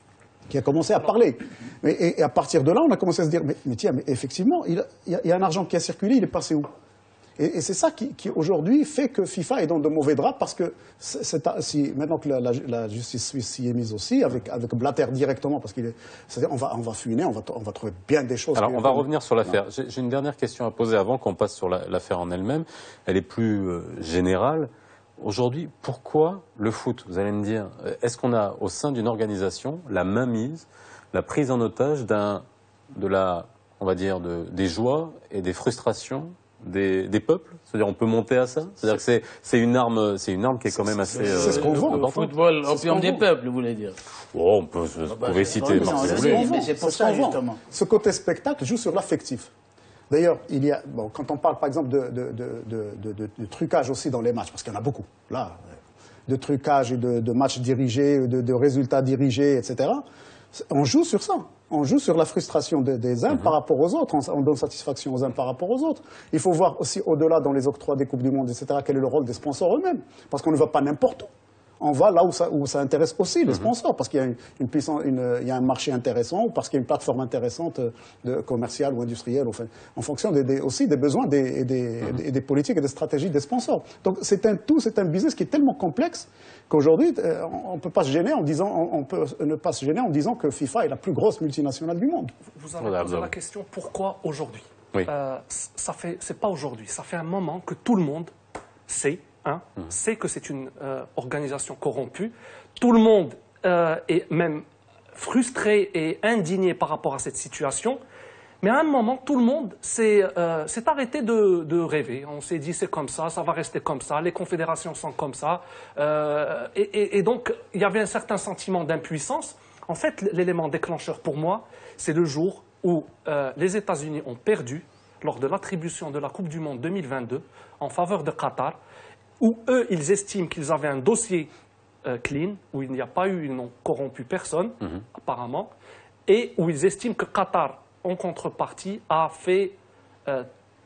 qui a commencé à parler. Mais, et, et à partir de là, on a commencé à se dire, mais, mais tiens, mais effectivement, il, il, y a, il y a un argent qui a circulé, il est passé où? Et, et c'est ça qui, qui aujourd'hui fait que FIFA est dans de mauvais draps, parce que c'est, c'est, si, maintenant que la, la, la justice suisse s'y est mise aussi, avec, avec Blatter directement, parce qu'il est, c'est-à-dire on va, on va fuiner, on va, on va trouver bien des choses. Alors on va revenir sur l'affaire. J'ai, j'ai une dernière question à poser avant qu'on passe sur la, l'affaire en elle-même. Elle est plus euh, générale. Aujourd'hui, pourquoi le foot? Vous allez me dire, est-ce qu'on a au sein d'une organisation la mainmise, la prise en otage d'un, de la, on va dire, de, des joies et des frustrations Des, des peuples, c'est-à-dire on peut monter à ça, c'est-à-dire que c'est, c'est une arme, c'est une arme qui est quand même assez. C'est, c'est ce qu'on vend. Le football, opium des peuples, vous voulez dire? Oh, on peut, vous bah, pouvez citer. Non, si vous voulez. voulez. Mais c'est pour ça justement. Ce côté spectacle joue sur l'affectif. D'ailleurs, il y a, bon, quand on parle par exemple de, de, de, de, de, de trucage aussi dans les matchs, parce qu'il y en a beaucoup, là, de trucage et de, de matchs dirigés, de, de résultats dirigés, et cetera. On joue sur ça. On joue sur la frustration des, des uns mmh. par rapport aux autres. On, on donne satisfaction aux uns par rapport aux autres. Il faut voir aussi au-delà dans les octrois des Coupes du Monde, et cetera, quel est le rôle des sponsors eux-mêmes. Parce qu'on ne va pas n'importe où. On va là où ça, où ça intéresse aussi les sponsors, parce qu'il y a, une, une puissance, une, il y a un marché intéressant, ou parce qu'il y a une plateforme intéressante de, commerciale ou industrielle, enfin, en fonction des, des, aussi des besoins des, et des, mmh. et des politiques et des stratégies des sponsors. Donc c'est un tout, c'est un business qui est tellement complexe qu'aujourd'hui, euh, on ne peut pas se gêner en disant, on, on peut ne pas se gêner en disant que FIFA est la plus grosse multinationale du monde. Vous avez voilà, posé voilà. la question, pourquoi aujourd'hui? Oui. euh, ça fait, c'est pas aujourd'hui, ça fait un moment que tout le monde sait Hein, mmh. sait que c'est une euh, organisation corrompue. Tout le monde euh, est même frustré et indigné par rapport à cette situation. Mais à un moment, tout le monde s'est, euh, s'est arrêté de, de rêver. On s'est dit c'est comme ça, ça va rester comme ça, les confédérations sont comme ça. Euh, et, et, et donc, il y avait un certain sentiment d'impuissance. En fait, l'élément déclencheur pour moi, c'est le jour où euh, les États-Unis ont perdu lors de l'attribution de la Coupe du Monde deux mille vingt-deux en faveur de Qatar, où eux, ils estiment qu'ils avaient un dossier euh, clean, où il n'y a pas eu, ils n'ont corrompu personne, mmh. apparemment, et où ils estiment que Qatar, en contrepartie, a fait, euh,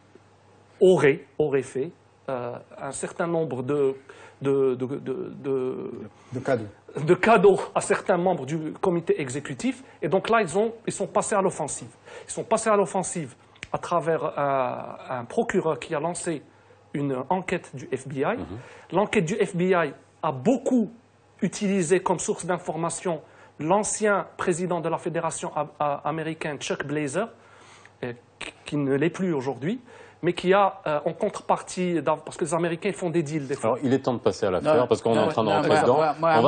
aurait, aurait fait euh, un certain nombre de, de, de, de, de, de, cadeaux. de cadeaux à certains membres du comité exécutif. Et donc là, ils, ont, ils sont passés à l'offensive. Ils sont passés à l'offensive à travers un, un procureur qui a lancé une enquête du F B I. Mmh. L'enquête du F B I a beaucoup utilisé comme source d'information l'ancien président de la fédération américaine, Chuck Blazer, euh, qui ne l'est plus aujourd'hui, mais qui a euh, en contrepartie, parce que les Américains font des deals des fois. Alors il est temps de passer à l'affaire, parce qu'on est en train de rentrer dedans. Un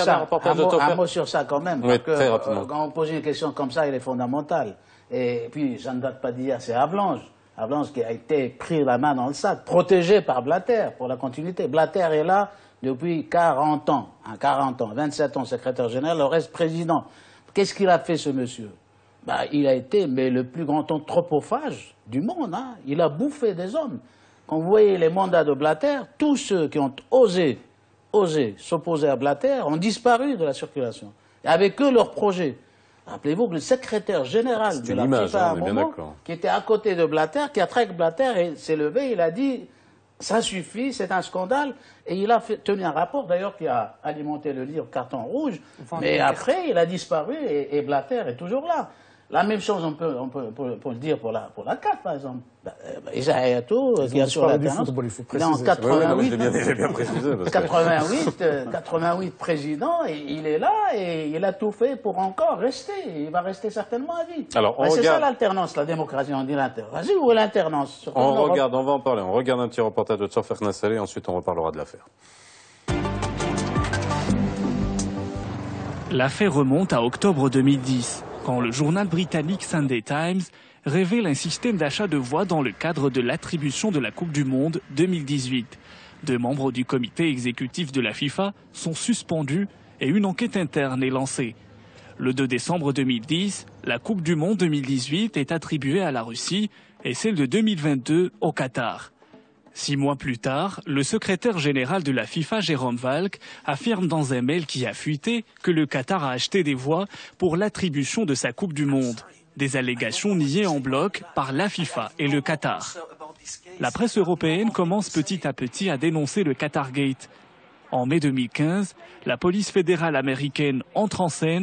mot sur ça quand même, oui, parce très que rapidement. euh, quand on pose une question comme ça, elle est fondamentale. Et puis, ça ne date pas d'hier, c'est Avalanche. Avalanche qui a été pris la main dans le sac, protégé par Blatter pour la continuité. Blatter est là depuis quarante ans, hein, quarante ans, vingt-sept ans secrétaire général, le reste président. Qu'est-ce qu'il a fait ce monsieur? Bah, il a été mais, le plus grand anthropophage du monde. Hein. Il a bouffé des hommes. Quand vous voyez les mandats de Blatter, tous ceux qui ont osé, osé s'opposer à Blatter ont disparu de la circulation. Et avec eux, leurs projets. Rappelez-vous que le secrétaire général de la FIFA, à un moment, qui était à côté de Blatter, qui a traité Blatter et s'est levé, il a dit « ça suffit, c'est un scandale ». Et il a fait, tenu un rapport, d'ailleurs, qui a alimenté le livre Carton rouge. Mais après, il a disparu et, et Blatter est toujours là. La même chose, on peut, on peut, on peut, on peut le dire pour la, pour la C A F, par exemple. Isa Hayatou, qui a sur la terrasse, il est en quatre-vingt-huit, oui, oui, bien précisé, parce que... quatre-vingt-huit, quatre-vingt-huit président, et il est là et il a tout fait pour encore rester. Il va rester certainement à vie. Alors, on ben, regarde... C'est ça l'alternance, la démocratie, on dit l'alternance. Vas-y, où est l'alternance? On regarde, on va en parler. On regarde un petit reportage de Tsofer Nassali et ensuite on reparlera de l'affaire. L'affaire remonte à octobre deux mille dix, quand le journal britannique Sunday Times révèle un système d'achat de voix dans le cadre de l'attribution de la Coupe du Monde deux mille dix-huit. Deux membres du comité exécutif de la FIFA sont suspendus et une enquête interne est lancée. Le deux décembre deux mille dix, la Coupe du Monde deux mille dix-huit est attribuée à la Russie et celle de deux mille vingt-deux au Qatar. Six mois plus tard, le secrétaire général de la FIFA, Jérôme Valk, affirme dans un mail qui a fuité que le Qatar a acheté des voix pour l'attribution de sa Coupe du Monde. Des allégations niées en bloc par la FIFA et le Qatar. La presse européenne commence petit à petit à dénoncer le Qatargate. En mai deux mille quinze, la police fédérale américaine entre en scène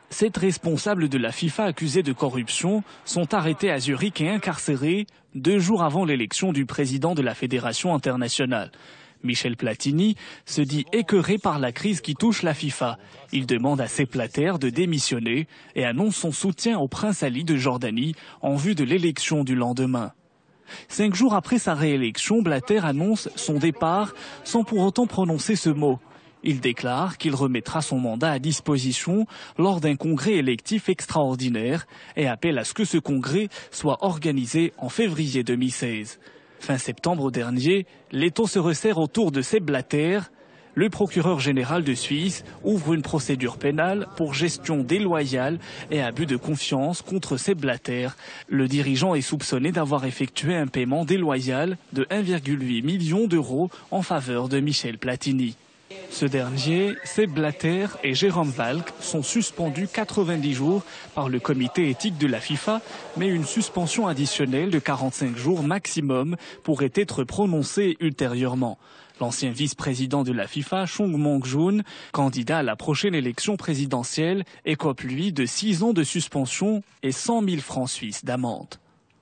Sept responsables de la FIFA accusés de corruption sont arrêtés à Zurich et incarcérés deux jours avant l'élection du président de la Fédération internationale. Michel Platini se dit écœuré par la crise qui touche la FIFA. Il demande à Sepp Blatter de démissionner et annonce son soutien au prince Ali de Jordanie en vue de l'élection du lendemain. Cinq jours après sa réélection, Blatter annonce son départ sans pour autant prononcer ce mot. Il déclare qu'il remettra son mandat à disposition lors d'un congrès électif extraordinaire et appelle à ce que ce congrès soit organisé en février deux mille seize. Fin septembre dernier, l'étau se resserre autour de Sepp Blatter. Le procureur général de Suisse ouvre une procédure pénale pour gestion déloyale et abus de confiance contre Sepp Blatter. Le dirigeant est soupçonné d'avoir effectué un paiement déloyal de un virgule huit million d'euros en faveur de Michel Platini. Ce dernier, Sepp Blatter et Jérôme Valk sont suspendus quatre-vingt-dix jours par le comité éthique de la FIFA, mais une suspension additionnelle de quarante-cinq jours maximum pourrait être prononcée ultérieurement. L'ancien vice-président de la FIFA, Chung Mong-jun, candidat à la prochaine élection présidentielle, écope lui de six ans de suspension et cent mille francs suisses d'amende.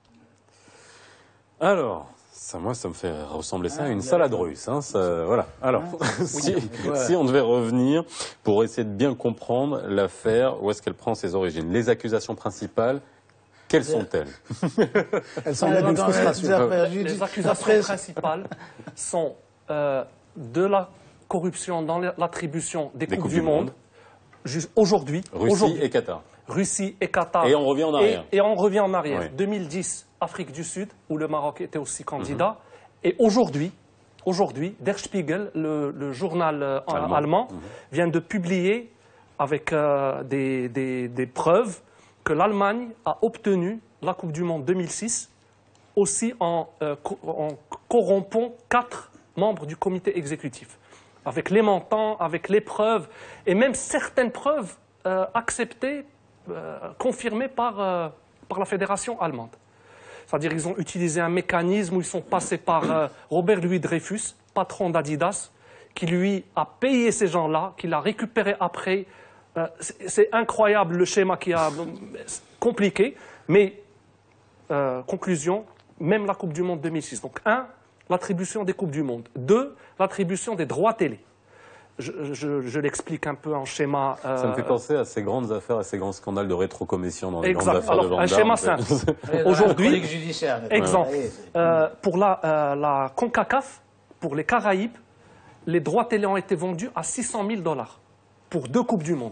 Alors... Ça, moi, ça me fait ressembler ça à une salade russe. Hein, ça, voilà. Alors, si, si on devait revenir pour essayer de bien comprendre l'affaire, où est-ce qu'elle prend ses origines? Les accusations principales, quelles sont-elles? Elles sont d'une frustration. Les accusations principales sont euh, de la corruption dans l'attribution des, des Coupes, coupes du Monde, monde. aujourd'hui. Russie aujourd'hui. et Qatar. Russie et Qatar. Et on revient en arrière. Et, et on revient en arrière. Oui. deux mille dix, Afrique du Sud, où le Maroc était aussi candidat. Mm-hmm. Et aujourd'hui, aujourd'hui, Der Spiegel, le, le journal euh, allemand, allemand mm-hmm. vient de publier avec euh, des, des, des preuves que l'Allemagne a obtenu la Coupe du Monde deux mille six aussi en, euh, co en corrompant quatre membres du comité exécutif. Avec les montants, avec les preuves, et même certaines preuves euh, acceptées, euh, confirmées par, euh, par la fédération allemande. C'est-à-dire qu'ils ont utilisé un mécanisme où ils sont passés par euh, Robert Louis Dreyfus, patron d'Adidas, qui lui a payé ces gens-là, qui l'a récupéré après. Euh, c'est incroyable le schéma qui a compliqué, mais euh, conclusion, même la Coupe du Monde deux mille six. Donc un, l'attribution des Coupes du Monde. Deux, l'attribution des droits télé. Je, je, je l'explique un peu en schéma. Euh... Ça me fait penser à ces grandes affaires, à ces grands scandales de rétrocommission dans les exact. grandes affaires Alors, de Van un Damme. schéma simple. Aujourd'hui, exemple, ouais. euh, pour la, euh, la CONCACAF, pour les Caraïbes, les droits télé ont été vendus à six cent mille dollars pour deux Coupes du Monde.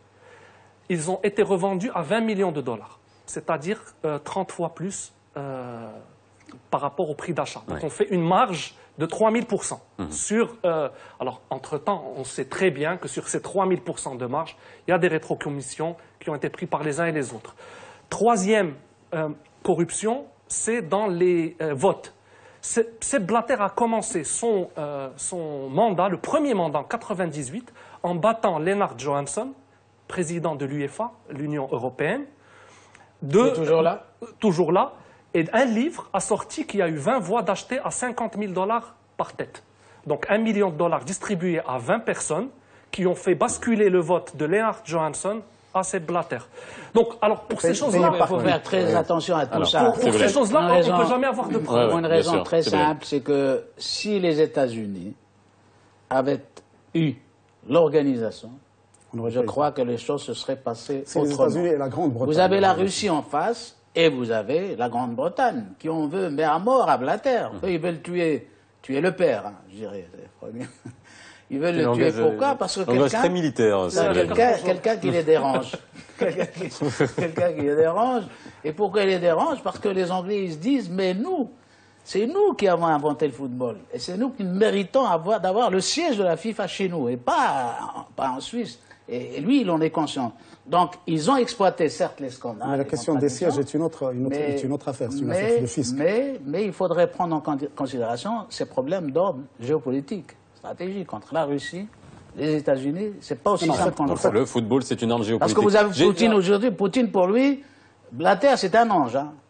Ils ont été revendus à vingt millions de dollars, c'est-à-dire euh, trente fois plus euh, par rapport au prix d'achat. Donc ouais. on fait une marge de trois mille pour cent. Mmh. Sur, euh, alors, entre-temps, on sait très bien que sur ces trois mille pour cent de marge, il y a des rétrocommissions qui ont été prises par les uns et les autres. Troisième euh, corruption, c'est dans les euh, votes. Sepp Blatter a commencé son, euh, son mandat, le premier mandat en quatre-vingt-dix-huit, en battant Lennart Johansson, président de l'UEFA, l'Union européenne. De, toujours là euh, Toujours là. Et un livre a sorti qui a eu vingt voix d'acheter à cinquante mille dollars par tête. Donc un million de dollars distribués à vingt personnes qui ont fait basculer le vote de Lennart Johansson à Sepp Blatter. Donc, alors, pour ces choses-là... Il faut faire très attention à tout alors, ça. Pour, pour ces choses-là, on ne peut jamais avoir de preuves. Pour une raison très simple, c'est que si les États-Unis avaient eu l'organisation, je crois que les choses se seraient passées autrement. Les États-Unis et la Grande-Bretagne. Vous avez la Russie en face... Et vous avez la Grande-Bretagne, qui en veut, mais à mort, à Blatter. Mmh. Ils veulent tuer, tuer le père, hein, je dirais. Ils veulent le tuer. Pourquoi? Parce que quelqu'un très militaire, quelqu'un quelqu'un qui les dérange. Quelqu'un qui, quelqu'un qui les dérange. Et pourquoi ils les dérangent? Parce que les Anglais, ils se disent, mais nous, c'est nous qui avons inventé le football. Et c'est nous qui méritons d'avoir le siège de la FIFA chez nous, et pas, pas en Suisse. Et, et lui, il en est conscient. Donc, ils ont exploité, certes, les scandales. Mais la question des sièges est une autre, une autre, mais, est une autre affaire, c'est une mais, affaire de fisc. Mais, mais il faudrait prendre en considération ces problèmes d'ordre géopolitique, stratégique, entre la Russie, les États-Unis. C'est pas aussi non, simple qu'on le fait. Le football, c'est une arme géopolitique. Parce que vous avez Poutine aujourd'hui, Poutine, pour lui, Blatter, c'est un ange. Hein.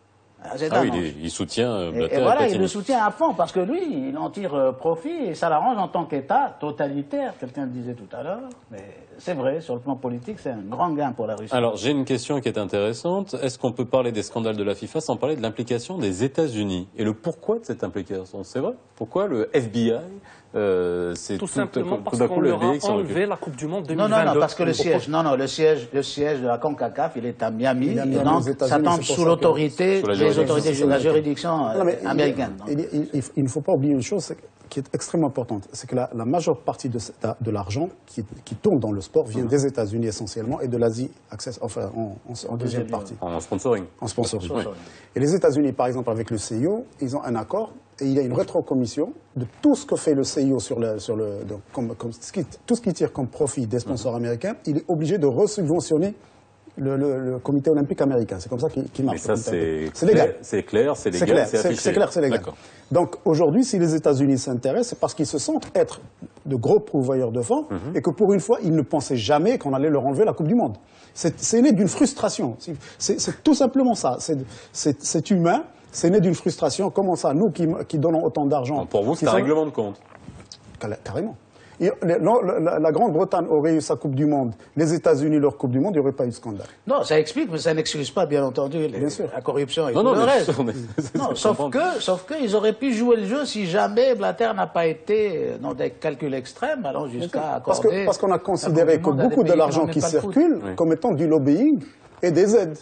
Ah oui, il, il soutient Blatter. Et, et voilà, il le soutient à fond, parce que lui, il en tire euh, profit, et ça l'arrange en tant qu'État totalitaire, quelqu'un le disait tout à l'heure. Mais c'est vrai, sur le plan politique, c'est un grand gain pour la Russie. Alors, j'ai une question qui est intéressante. Est-ce qu'on peut parler des scandales de la FIFA sans parler de l'implication des États-Unis et le pourquoi de cette implication? C'est vrai? Pourquoi le F B I euh, c'est tout, tout simplement tout, parce tout qu'on leur a enlevé la Coupe du Monde deux mille vingt-deux. Non, non, non, parce que le siège, non, non, le siège, le siège de la CONCACAF, il est à Miami, et donc ça tombe sous l'autorité des autorités de la juridiction non, américaine. Il, il, il, il ne faut pas oublier une chose qui est extrêmement importante, c'est que la, la majeure partie de, de l'argent qui, qui tourne dans le sport vient des États-Unis essentiellement et de l'Asie, enfin en, en, en deuxième partie. En sponsoring. En sponsoring. Oui. Et les États-Unis, par exemple, avec le C I O, ils ont un accord et il y a une rétrocommission de tout ce que fait le C I O sur le, sur le, donc, comme, comme, ce qui, tout ce qui tire comme profit des sponsors mmh. américains, il est obligé de resubventionner Le, le, le comité olympique américain. C'est comme ça qu'il qu marche. Mais ça, c'est légal. C'est clair, c'est légal, c'est affiché. C'est clair, c'est légal. Donc aujourd'hui, si les États-Unis s'intéressent, c'est parce qu'ils se sentent être de gros pourvoyeurs de fonds mm-hmm. et que pour une fois, ils ne pensaient jamais qu'on allait leur enlever la Coupe du Monde. C'est né d'une frustration. C'est tout simplement ça. C'est humain. C'est né d'une frustration. Comment ça, nous qui, qui donnons autant d'argent... Pour vous, c'est un règlement de compte. Carrément. Et la, la Grande-Bretagne aurait eu sa Coupe du Monde, les États-Unis leur Coupe du Monde, il n'y aurait pas eu de scandale. Non, ça explique, mais ça n'excuse pas, bien entendu, les, bien sûr. la corruption et non, tout non, le reste. Sûr, mais non, sauf que, sauf qu'ils auraient pu jouer le jeu si jamais Blatter n'a pas été dans des calculs extrêmes, allant jusqu'à accorder... Parce qu'on parce qu'on a considéré que beaucoup de l'argent qui circule oui. comme étant du lobbying et des aides.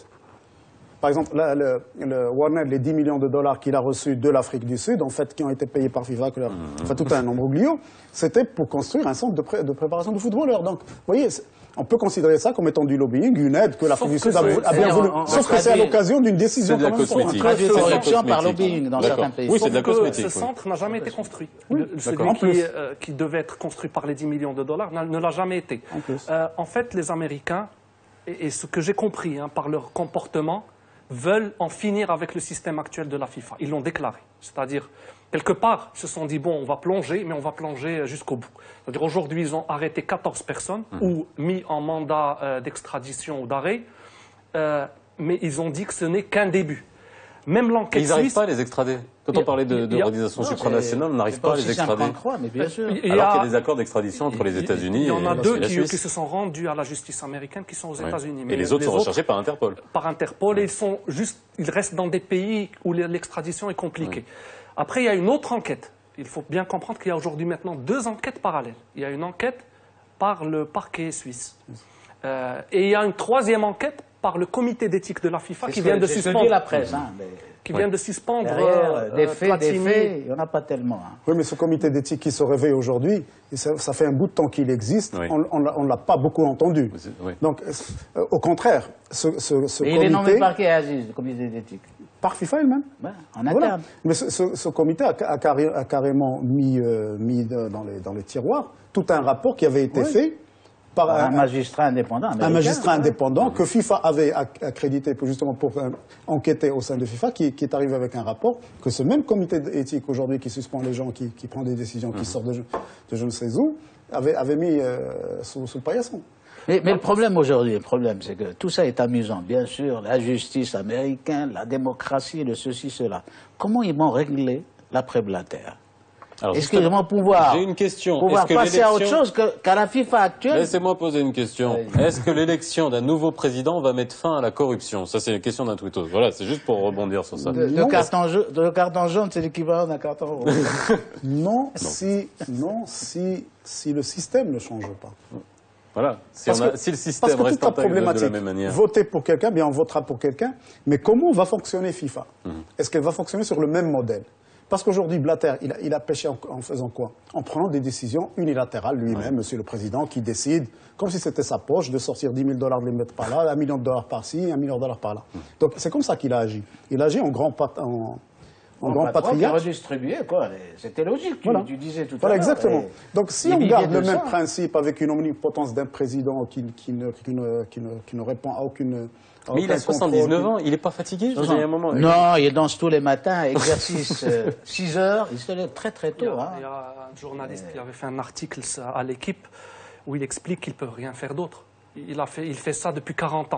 Par exemple, là, le, le Warner, les dix millions de dollars qu'il a reçus de l'Afrique du Sud, en fait, qui ont été payés par FIFA, que leur, mmh. enfin tout un imbroglio, c'était pour construire un centre de, pré, de préparation de footballeurs. Donc, vous voyez, on peut considérer ça comme étant du lobbying, une aide que l'Afrique du Sud a, a bien voulu. En, en, Sauf que c'est à l'occasion d'une décision de la cosmétique. On traduit corruption par lobbying dans certains pays. Oui, c'est de la cosmétique. Ce centre n'a jamais été construit. Oui. Celui qui, euh, qui devait être construit par les dix millions de dollars ne l'a jamais été. En, euh, en fait, les Américains, et, et ce que j'ai compris hein, par leur comportement, veulent en finir avec le système actuel de la FIFA. Ils l'ont déclaré. C'est-à-dire, quelque part, ils se sont dit, bon, on va plonger, mais on va plonger jusqu'au bout. C'est-à-dire, aujourd'hui, ils ont arrêté quatorze personnes mmh. ou mis en mandat euh, d'extradition ou d'arrêt, euh, mais ils ont dit que ce n'est qu'un début. Même l'enquête suisse... Ils n'arrivent pas à les extrader. Quand on parlait d'organisation supranationale, on n'arrive pas à les extrader. Croire, mais bien sûr. Alors qu'il y a des accords d'extradition entre les États-Unis et la Suisse. Il y en a deux qui, qui se sont rendus à la justice américaine qui sont aux États-Unis. Et les autres sont recherchés par Interpol. Par Interpol, et ils sont juste, ils restent dans des pays où l'extradition est compliquée. Oui. Après, il y a une autre enquête. Il faut bien comprendre qu'il y a aujourd'hui maintenant deux enquêtes parallèles. Il y a une enquête par le parquet suisse. Euh, et il y a une troisième enquête par le comité d'éthique de la FIFA qui vient de suspendre la presse, hein, mais... qui vient de suspendre Derrière, euh, des faits, Platini. Des faits, il n'y en a pas tellement. Hein. Oui, mais ce comité d'éthique qui se réveille aujourd'hui, ça, ça fait un bout de temps qu'il existe, oui. on ne l'a pas beaucoup entendu. Oui. Donc, euh, au contraire, ce, ce, ce et comité... il est nommé par qui, Aziz, le comité d'éthique? Par FIFA elle-même. Ouais, en interne. Voilà. Mais ce, ce, ce comité a, a, carré, a carrément mis, euh, mis dans, les, dans les tiroirs tout un rapport qui avait été oui. fait par un, un magistrat indépendant. Un magistrat indépendant que FIFA avait accrédité pour, justement pour euh, enquêter au sein de FIFA, qui, qui est arrivé avec un rapport que ce même comité d'éthique aujourd'hui qui suspend les gens, qui, qui prend des décisions, mmh. qui sortent de, de je ne sais où, avait, avait mis euh, sous, sous le paillasson. Mais, mais le problème aujourd'hui, le problème, c'est que tout ça est amusant. Bien sûr, la justice américaine, la démocratie, le ceci, cela. Comment ils vont régler l'après-Blatter? Est-ce qu'ils vont pouvoir, une question. pouvoir que passer à autre chose qu'à qu la FIFA actuelle? Laissez-moi poser une question. Est-ce que l'élection d'un nouveau président va mettre fin à la corruption? Ça, c'est la question d'un tweetos. Voilà, c'est juste pour rebondir sur ça. De, de, carton, jaune, de carton jaune, c'est l'équivalent d'un carton rouge. non, non, si, non si, si le système ne change pas. Voilà. Si, on a, que, si le système reste intègre de la même manière. Voter pour quelqu'un, bien on votera pour quelqu'un. Mais comment va fonctionner FIFA? mm-hmm. Est-ce qu'elle va fonctionner sur le même modèle? Parce qu'aujourd'hui, Blatter, il a, il a pêché en, en faisant quoi? En prenant des décisions unilatérales lui-même, ouais. Monsieur le Président, qui décide, comme si c'était sa poche, de sortir dix mille dollars, de les mettre par là, un million de dollars par-ci, un million de dollars par là. Mm. Donc c'est comme ça qu'il a agi. Il a agi en grand, pat en, en bon, grand patriarche. Redistribué, quoi. C'était logique, tu, voilà. tu disais tout à l'heure. Voilà, exactement. Et donc si on garde le ça. même principe avec une omnipotence d'un président qui, qui, ne, qui, ne, qui, ne, qui ne répond à aucune... Mais il a soixante-dix-neuf ans, il n'est pas fatigué? Non, un moment, non, il danse tous les matins, exercice euh, six heures, il se lève très très tôt. Il y a, hein. il y a un journaliste qui avait fait un article à l'équipe où il explique qu'il ne peut rien faire d'autre. Il, a fait, il fait ça depuis quarante ans.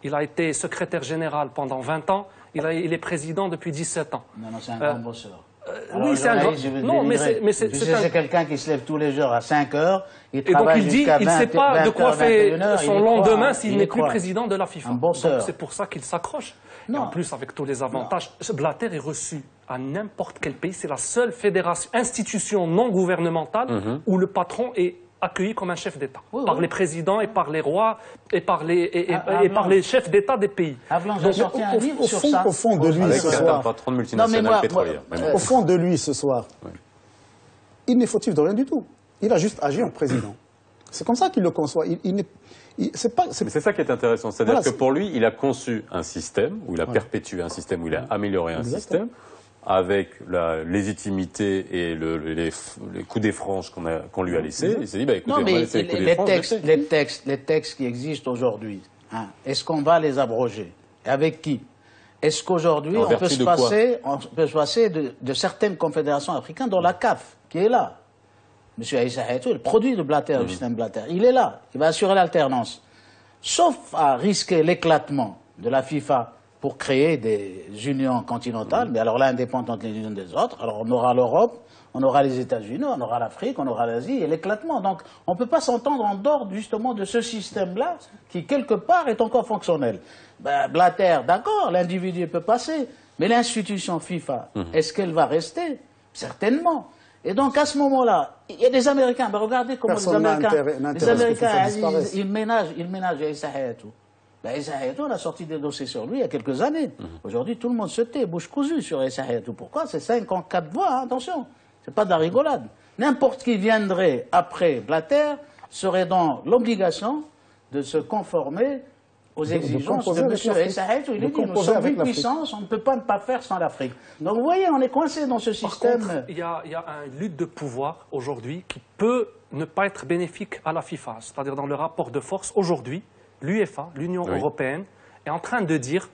Il a été secrétaire général pendant vingt ans. Il, a, il est président depuis dix-sept ans. Non, non, c'est un euh, grand bosseur. Euh, oui, c'est un grand... Non, mais c'est... Mais c'est, c'est un... quelqu'un qui se lève tous les jours à cinq heures. Il et donc il dit, il ne sait pas de quoi fait son lendemain s'il n'est plus président de la FIFA. C'est pour ça qu'il s'accroche. Et en plus, avec tous les avantages, non. Blatter est reçu à n'importe quel pays. C'est la seule fédération, institution non gouvernementale mm-hmm. où le patron est accueilli comme un chef d'État, oui, par oui. les présidents et par les rois et par les, et, et, ah, et par les chefs d'État des pays. Avalanche a sorti un livre sur fond, ça. Au fond de lui, avec ce soir, un patron de multinationale non, moi, pétrolière. Moi, euh, au fond de lui, ce soir, oui. il n'est fautif de rien du tout. Il a juste agi en président. C'est comme ça qu'il le conçoit. Il, il il, c'est pas, c'est... Mais c'est ça qui est intéressant. C'est-à-dire voilà, que pour lui, il a conçu un système, où il a ouais. perpétué un système, où il a amélioré un Exactement. système, avec la légitimité et le, les, les coups des franges qu'on, a, qu'on lui a laissés. Il s'est dit, bah, écoutez, non, mais on va laisser les coups les, des franges. Textes, les, textes, les textes qui existent aujourd'hui, hein, est-ce qu'on va les abroger? Et avec qui? Est-ce qu'aujourd'hui, on peut, se passer, on peut se passer de, de certaines confédérations africaines, dont la C A F, qui est là? Monsieur Aïssa Hayatou, le produit de Blatter, mmh. du système Blatter, il est là, il va assurer l'alternance. Sauf à risquer l'éclatement de la FIFA pour créer des unions continentales, mmh. mais alors là, indépendantes les unes des autres. Alors on aura l'Europe, on aura les États-Unis, on aura l'Afrique, on aura l'Asie et l'éclatement. Donc on ne peut pas s'entendre en dehors justement de ce système-là qui, quelque part, est encore fonctionnel. Ben, Blatter, d'accord, l'individu peut passer, mais l'institution FIFA, mmh. est-ce qu'elle va rester? Certainement. Et donc à ce moment-là, il y a des Américains, ben, regardez comment Personne les Américains, les Américains, ils, ils ménagent, ils ménagent Aïssa Hayatou. Ben, Aïssa Hayatou, on a sorti des dossiers sur lui il y a quelques années. Mmh. Aujourd'hui, tout le monde se tait, bouche cousue sur Aïssa Hayatou. Pourquoi? C'est cinquante-quatre voix, hein, attention. C'est pas de la rigolade. N'importe qui viendrait après Blatter serait dans l'obligation de se conformer aux exigences de, de M. Aïssa Hayatou. Il est dit, nous sommes une puissance, on ne peut pas ne pas faire sans l'Afrique. Donc vous voyez, on est coincé dans ce système. Par contre, il y a, il y a une lutte de pouvoir aujourd'hui qui peut ne pas être bénéfique à la FIFA. C'est-à-dire dans le rapport de force, aujourd'hui, l'UEFA, l'Union oui. européenne, est en train de dire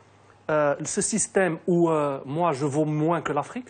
euh, ce système où euh, moi je vaux moins que l'Afrique,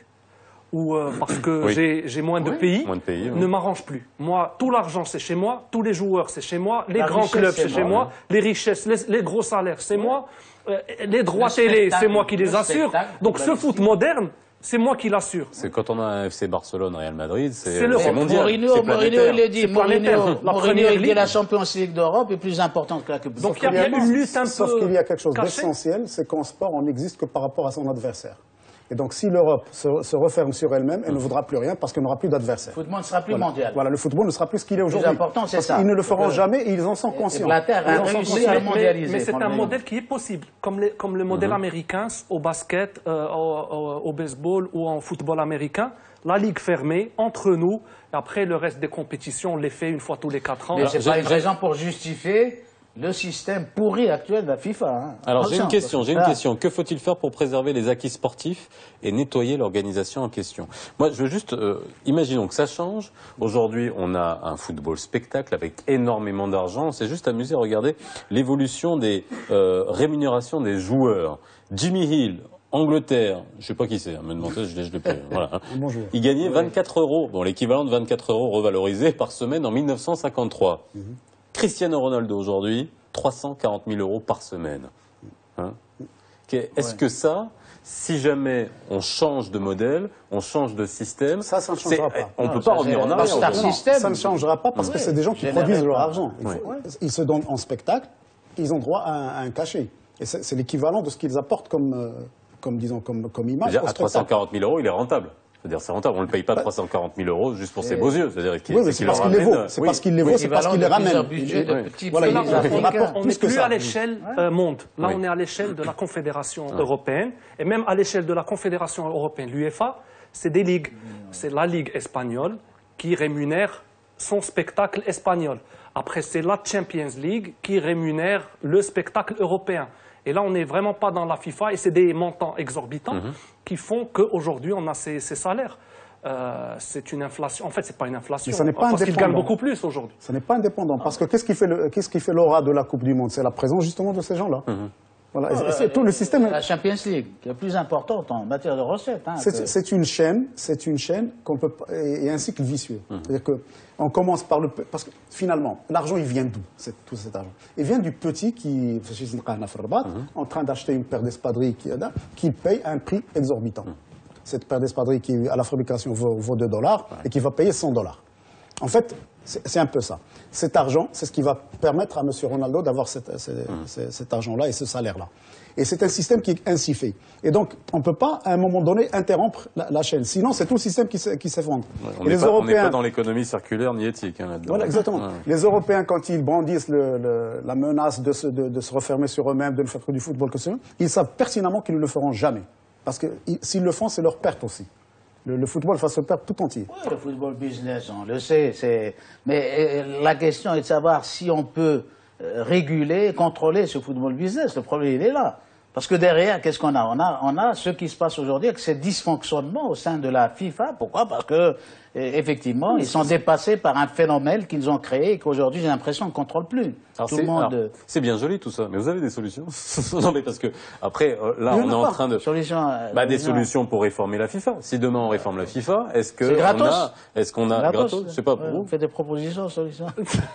ou euh, parce que oui. j'ai, j'ai moins de oui. pays, moins de pays oui. ne m'arrange plus. Moi, tout l'argent, c'est chez moi, tous les joueurs, c'est chez moi, les la grands clubs, c'est, c'est chez moi, oui. les richesses, les, les gros salaires, c'est oui. moi, euh, les droits le télé, c'est moi qui les assure. Donc ce foot moderne, c'est moi qui l'assure. C'est quand on a un F C Barcelone, Real Madrid, c'est, c'est, c'est mondial. Mourinho, Mourinho, il est dit, Mourinho, Mourinho, il dit la Champions League d'Europe est plus importante que la Coupe du Monde. Donc il y a une lutte un peu Sauf qu'il y a quelque chose d'essentiel, c'est qu'en sport, on n'existe que par rapport à son adversaire. Et donc, si l'Europe se, se referme sur elle-même, elle ne voudra plus rien parce qu'elle n'aura plus d'adversaire. Le football ne sera plus voilà. mondial. Voilà, le football ne sera plus ce qu'il est aujourd'hui. Le plus important, c'est parce ça. Ils ne le feront jamais et ils en sont conscients. Blatter a réussi à mondialiser. Mais, mais c'est un modèle qui est possible, comme, les, comme le modèle mm-hmm. américain au basket, euh, au, au, au baseball ou en football américain. La ligue fermée, entre nous, et après le reste des compétitions, on les fait une fois tous les quatre ans. Mais c'est pas une raison pour justifier le système pourri actuel de la FIFA. Hein. Alors j'ai une question, j'ai une ah. question. Que faut-il faire pour préserver les acquis sportifs et nettoyer l'organisation en question? Moi, je veux juste, euh, imaginons que ça change. Aujourd'hui, on a un football spectacle avec énormément d'argent. On s'est juste amusé à regarder l'évolution des euh, rémunérations des joueurs. Jimmy Hill, Angleterre, je ne sais pas qui c'est, hein, me demandez, je l'ai plus. Voilà, hein. Il gagnait vingt-quatre euros, bon, l'équivalent de vingt-quatre euros revalorisé par semaine en mille neuf cent cinquante-trois. Mm-hmm. Cristiano Ronaldo aujourd'hui, trois cent quarante mille euros par semaine. Hein Est-ce ouais. que ça, si jamais on change de modèle, on change de système, ça, ça ne changera pas. On ne peut pas revenir en arrière. Non, système. Ça ne changera pas parce ouais. que c'est des gens qui produisent leur argent. Il faut, ouais. Ils se donnent en spectacle, ils ont droit à un, à un cachet. Et c'est, c'est l'équivalent de ce qu'ils apportent comme, euh, comme, disons, comme, comme image. Déjà, à trois cent quarante mille euros, il est rentable. C'est-à-dire, c'est rentable. On ne le paye pas trois cent quarante mille euros juste pour ses beaux yeux. C'est-à-dire qu'il, oui, mais c'est, c'est parce qu'il les vaut. C'est oui. parce qu'il les vaut, oui, c'est parce qu'il les ramène. Voilà, il rapporte plus que ça. On n'est plus à l'échelle euh, monde. Là, oui. on est à l'échelle de la Confédération oui. européenne. Et même à l'échelle de la Confédération européenne, l'UEFA, c'est des ligues. C'est la Ligue espagnole qui rémunère son spectacle espagnol. Après, c'est la Champions League qui rémunère le spectacle européen. Et là, on n'est vraiment pas dans la FIFA et c'est des montants exorbitants mmh. qui font qu'aujourd'hui, on a ces, ces salaires. Euh, c'est une inflation. En fait, ce n'est pas une inflation. Mais ça n'est pas parce qu'ils gagnent beaucoup plus aujourd'hui. Ce n'est pas indépendant. Parce que qu'est-ce qui fait, le, qu'est-ce qui fait l'aura de la Coupe du Monde? C'est la présence justement de ces gens-là. Mmh. Voilà. Oh, c'est tout le système. La Champions League, qui est plus importante en matière de recettes. Hein, c'est que... une chaîne, c'est une chaîne qu'on peut et un cycle vicieux. Mmh. C'est-à-dire que on commence par le parce que finalement l'argent il vient d'où tout cet argent? Il vient du petit qui mmh. en train d'acheter une paire d'espadrilles qui, qui paye un prix exorbitant. Mmh. Cette paire d'espadrilles qui à la fabrication vaut, vaut deux dollars ouais. et qui va payer cent dollars. En fait, c'est un peu ça. Cet argent, c'est ce qui va permettre à M. Ronaldo d'avoir cet, cet, mmh. cet argent-là et ce salaire-là. Et c'est un système qui est ainsi fait. Et donc, on ne peut pas, à un moment donné, interrompre la, la chaîne. Sinon, c'est tout le système qui s'effondre. Ouais, on n'est pas, Européens... pas dans l'économie circulaire ni éthique. Hein, là-dedans. Voilà, exactement. Ouais. Les Européens, quand ils brandissent le, le, la menace de se, de, de se refermer sur eux-mêmes, de ne faire que du football que ceux ils savent pertinemment qu'ils ne le feront jamais. Parce que s'ils le font, c'est leur perte aussi. Le, le football va se perdre tout entier. Oui, le football business, on le sait. Mais euh, la question est de savoir si on peut euh, réguler, contrôler ce football business. Le problème, il est là. Parce que derrière, qu'est-ce qu'on a? On a, on a ce qui se passe aujourd'hui avec ces dysfonctionnements au sein de la FIFA. Pourquoi? Parce que, effectivement, ils sont dépassés par un phénomène qu'ils ont créé et qu'aujourd'hui, j'ai l'impression qu'on ne contrôle plus. C'est bien joli tout ça, mais vous avez des solutions? Non, mais parce que, après, là, on est en train de... Solution, bah, des solutions pour réformer la FIFA. Si demain on réforme la FIFA, est-ce que. C'est gratos. Est-ce qu'on a. Gratos? Je sais pas pour vous. On fait des propositions, solutions.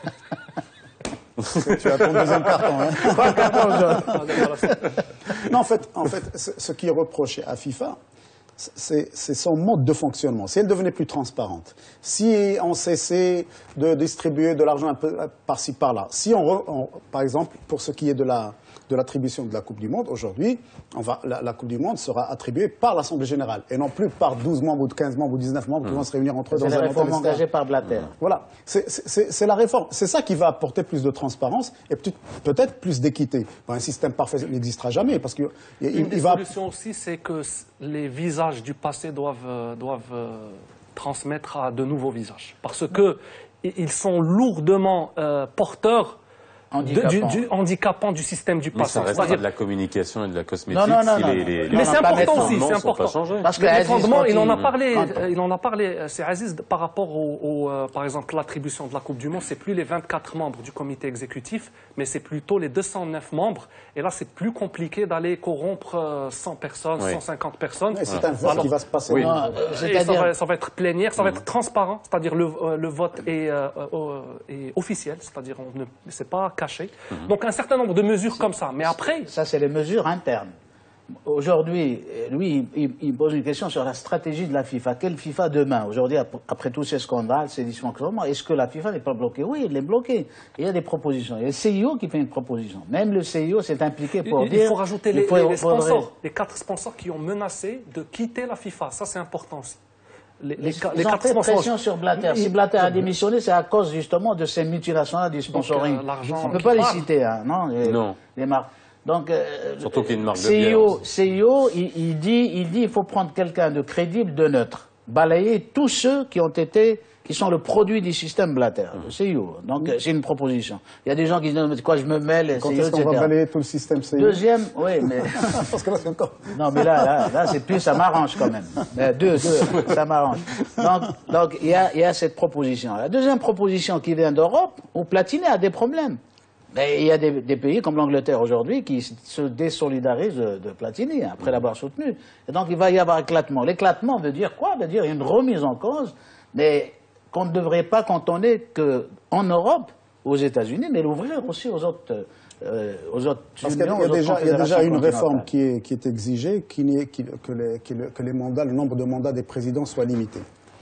Tu as ton deuxième carton, hein? Pas carton jaune. Non, en fait, en fait, ce qui est reproché à FIFA, c'est son mode de fonctionnement. Si elle devenait plus transparente, si on cessait de distribuer de l'argent un peu par-ci, par-là, si on, re, on, par exemple, pour ce qui est de la de l'attribution de la Coupe du Monde, aujourd'hui, la, la Coupe du Monde sera attribuée par l'Assemblée Générale et non plus par douze membres ou quinze membres ou dix-neuf membres mmh. qui vont se réunir entre eux dans un hôtel. C'est la réforme engagée par Blatter. Mmh. Voilà, c'est la réforme. C'est ça qui va apporter plus de transparence et peut-être plus d'équité. Un système parfait n'existera jamais parce que il, Une il va... solution aussi, c'est que les visages du passé doivent, euh, doivent euh, transmettre à de nouveaux visages. Parce que ils sont lourdement euh, porteurs Handicapant. De, du, du, handicapant du système du passé. Mais ça reste pas de la communication et de la cosmétique. Non, non, non, si non, les, non. les, Mais c'est important aussi, c'est important. Parce que les fondements, il en a parlé, il en a parlé, c'est Aziz, par rapport au, au euh, par exemple, l'attribution de la Coupe du Monde, c'est plus les vingt-quatre membres du comité exécutif, mais c'est plutôt les deux cent neuf membres. Et là, c'est plus compliqué d'aller corrompre euh, cent personnes, oui. cent cinquante personnes. C'est un vote qui va se passer. Oui. Euh, ça, va, ça va être plénière, ça va être transparent, c'est-à-dire le, euh, le vote est, euh, euh, est officiel, c'est-à-dire on ne c'est pas caché. Mm-hmm. Donc un certain nombre de mesures comme ça. Mais après... Ça, c'est les mesures internes. Aujourd'hui, lui, il, il pose une question sur la stratégie de la FIFA. Quelle FIFA demain? Aujourd'hui, après tous ces scandales, ces dysfonctionnements, est-ce que la FIFA n'est pas bloquée? Oui, elle est bloquée. Il y a des propositions. Il y a le C I O qui fait une proposition. Même le C I O s'est impliqué pour il, dire... Il faut rajouter les, faut, les, les sponsors, les quatre sponsors qui ont menacé de quitter la FIFA. Ça, c'est important aussi. Les, les, les, ils ont fait pression sur Blatter. Si Blatter a démissionné, c'est à cause justement de ces multinationales du sponsoring. Donc, euh, on ne peut pas les citer, hein, non, les, non. Les marques. Donc, euh, surtout qu'il y a une marque de C I O, bière. C I O, il, il dit, il dit, il faut prendre quelqu'un de crédible, de neutre, balayer tous ceux qui ont été, qui sont le produit du système Blatter, mmh. le C I O. Donc, mmh. c'est une proposition. Il y a des gens qui disent, mais quoi, je me mêle, quand est-ce qu'on va balayer tout le système C I O? Deuxième, oui, mais... Parce que là, c'est encore... Non, mais là, là, là c'est plus, ça m'arrange quand même. Mais deux, deux, ça m'arrange. Donc, donc, il y a, il y a cette proposition. La deuxième proposition qui vient d'Europe, où Platini a des problèmes. Mais il y a des, des pays comme l'Angleterre aujourd'hui qui se désolidarisent de Platini après l'avoir soutenu. Et donc il va y avoir éclatement. L'éclatement veut dire quoi? Veut dire une remise en cause, mais qu'on ne devrait pas cantonner qu'en Europe, aux États-Unis, mais l'ouvrir aussi aux autres. Euh, aux autres Parce qu'il y a, déjà, il y a déjà une réforme qui est, qui est exigée, qui est, qui, que, les, qui, que les mandats, le nombre de mandats des présidents soit limité.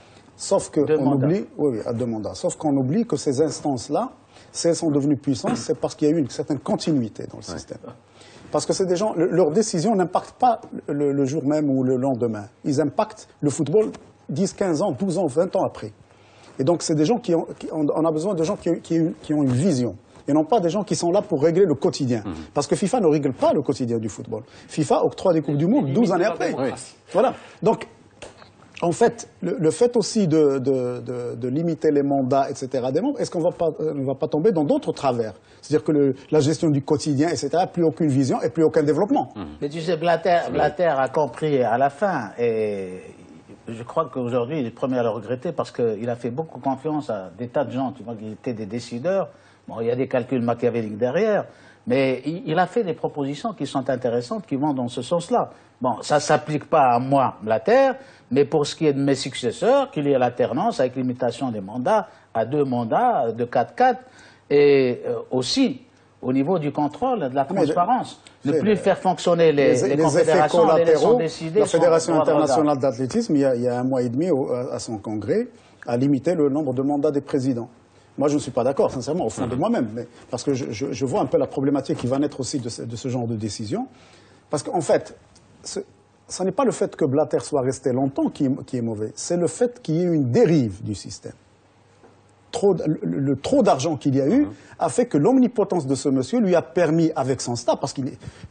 Sauf qu'on oublie, oui, oui, à deux mandats. Sauf qu'on oublie que ces instances-là, si elles sont devenues puissantes, c'est parce qu'il y a eu une certaine continuité dans le ouais. système. Parce que c'est des gens, le, leurs décisions n'impactent pas le, le jour même ou le lendemain. Ils impactent le football dix, quinze ans, douze ans, vingt ans après. Et donc c'est des gens qui ont, qui, on, on a besoin de gens qui, qui, qui ont une vision. Et non pas des gens qui sont là pour régler le quotidien. Mmh. Parce que FIFA ne règle pas le quotidien du football. FIFA octroie des Coupes du Monde douze années après. Oui. Voilà. Donc, en fait, le, le fait aussi de, de, de, de limiter les mandats, et cetera, des membres, est-ce qu'on euh, ne va pas tomber dans d'autres travers? C'est-à-dire que le, la gestion du quotidien, et cetera, plus aucune vision et plus aucun développement. Mmh. Mais tu sais, Blatter, Blatter a compris à la fin, et je crois qu'aujourd'hui, il est le premier à le regretter parce qu'il a fait beaucoup confiance à des tas de gens, tu vois, qui étaient des décideurs. Bon, il y a des calculs machiavéliques derrière, Mais il, il a fait des propositions qui sont intéressantes, qui vont dans ce sens-là. Bon, ça ne s'applique pas à moi, Blatter, mais pour ce qui est de mes successeurs, qu'il y ait l'alternance avec limitation des mandats à deux mandats de quatre quatre, et euh, aussi au niveau du contrôle, de la transparence. Ne plus faire fonctionner les, les, les, les confédérations, effets collatéraux. décider La Fédération son internationale d'athlétisme, il, il y a un mois et demi, au, à son congrès, a limité le nombre de mandats des présidents. Moi, je ne suis pas d'accord, sincèrement, au fond de moi-même, mais parce que je, je, je vois un peu la problématique qui va naître aussi de ce, de ce genre de décision. Parce qu'en fait, ce, ce n'est pas le fait que Blatter soit resté longtemps qui est, qui est mauvais, c'est le fait qu'il y ait une dérive du système. Trop, le, le trop d'argent qu'il y a eu a fait que l'omnipotence de ce monsieur lui a permis, avec son staff, parce qu'il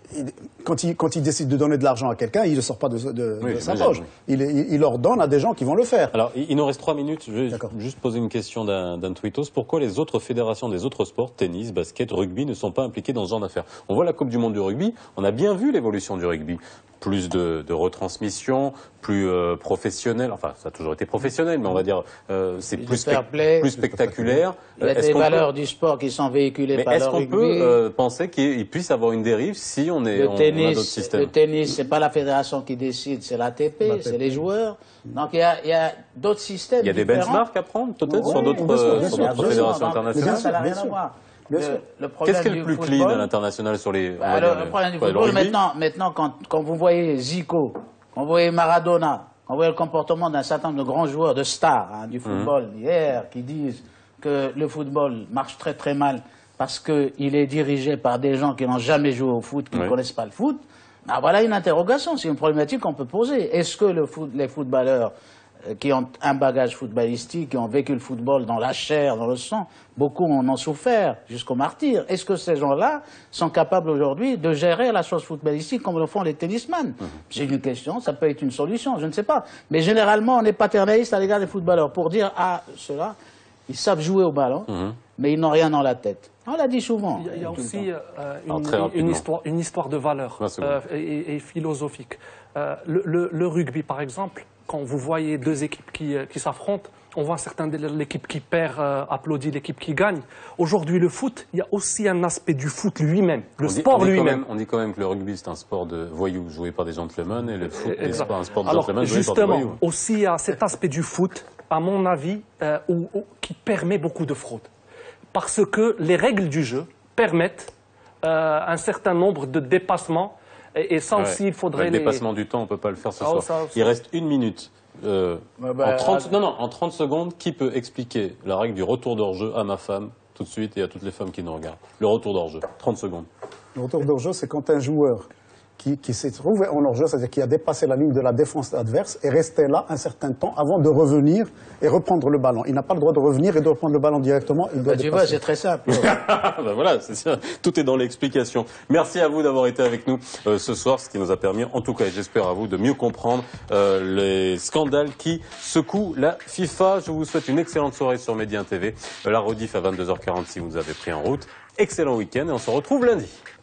quand il, quand il décide de donner de l'argent à quelqu'un, il ne sort pas de, de, oui, de sa poche. Il, il, il ordonne à des gens qui vont le faire. Alors, il nous reste trois minutes. Je vais juste poser une question d'un tweetos. Pourquoi les autres fédérations des autres sports, tennis, basket, rugby, ne sont pas impliquées dans ce genre d'affaires? On voit la Coupe du Monde du rugby. On a bien vu l'évolution du rugby. Plus de, de retransmission, plus euh, professionnel. Enfin, ça a toujours été professionnel, mais on va dire euh, c'est plus, spe plus spectaculaire. Il y a des valeurs du sport qui sont véhiculées par le rugby. Est-ce qu'on peut euh, penser qu'il puisse avoir une dérive si on est le on, tennis, on a d'autres systèmes? Le tennis, c'est pas la fédération qui décide, c'est l'A T P, c'est les joueurs. Donc il y a, il y a d'autres systèmes. Il y a des différents. benchmarks à prendre peut-être oui, sur d'autres fédérations internationales. Ça n'a rien à voir. Qu'est-ce qui est le plus football, clean à l'international sur les... Bah, le, le problème du football, le maintenant, maintenant quand, quand vous voyez Zico, quand vous voyez Maradona, quand vous voyez le comportement d'un certain nombre de grands joueurs, de stars hein, du football mmh. hier, qui disent que le football marche très très mal parce qu'il est dirigé par des gens qui n'ont jamais joué au foot, qui oui. ne connaissent pas le foot, bah, voilà une interrogation, c'est une problématique qu'on peut poser. Est-ce que le foot, les footballeurs qui ont un bagage footballistique, qui ont vécu le football dans la chair, dans le sang, beaucoup en ont souffert jusqu'au martyr. Est-ce que ces gens-là sont capables aujourd'hui de gérer la chose footballistique comme le font les tennisman? Mmh. C'est une question, ça peut être une solution, je ne sais pas. Mais généralement, on est paternaliste à l'égard des footballeurs pour dire, ah, ceux-là, ils savent jouer au ballon, mmh. mais ils n'ont rien dans la tête. On l'a dit souvent. Il y a, il y a aussi euh, une, Alors, une, histoire, une histoire de valeur euh, et, et philosophique. Euh, le, le, le rugby, par exemple, quand vous voyez deux équipes qui, qui s'affrontent, on voit certains de l'équipe qui perd euh, applaudit l'équipe qui gagne. Aujourd'hui, le foot, il y a aussi un aspect du foot lui-même, le on sport lui-même. On dit quand même que le rugby, c'est un sport de voyous joué par des gentlemen et le foot, c'est pas un sport de Alors, gentlemen joué par des voyous. Justement, aussi, il y a cet aspect du foot, à mon avis, euh, où, où, qui permet beaucoup de fraude. Parce que les règles du jeu permettent euh, un certain nombre de dépassements. Et, et ça ouais. aussi, il faudrait... Le les... dépassement du temps, on ne peut pas le faire ce ah, soir. Ça, ça... Il reste une minute. Euh, ouais, bah, en trente... Non, non, en trente secondes, qui peut expliquer la règle du retour d'hors-jeu à ma femme, tout de suite, et à toutes les femmes qui nous regardent? Le retour d'hors-jeu, trente secondes. Le retour d'hors-jeu, c'est quand un joueur qui, qui s'est trouvé en hors-jeu, c'est-à-dire qui a dépassé la ligne de la défense adverse, est resté là un certain temps avant de revenir et reprendre le ballon. Il n'a pas le droit de revenir et de reprendre le ballon directement. Il doit bah, tu vois, c'est très simple. Ben voilà, c'est ça. Tout est dans l'explication. Merci à vous d'avoir été avec nous euh, ce soir, ce qui nous a permis, en tout cas, et j'espère à vous, de mieux comprendre euh, les scandales qui secouent la FIFA. Je vous souhaite une excellente soirée sur Média T V. Euh, la rediff à vingt-deux heures quarante si vous avez pris en route. Excellent week-end et on se retrouve lundi.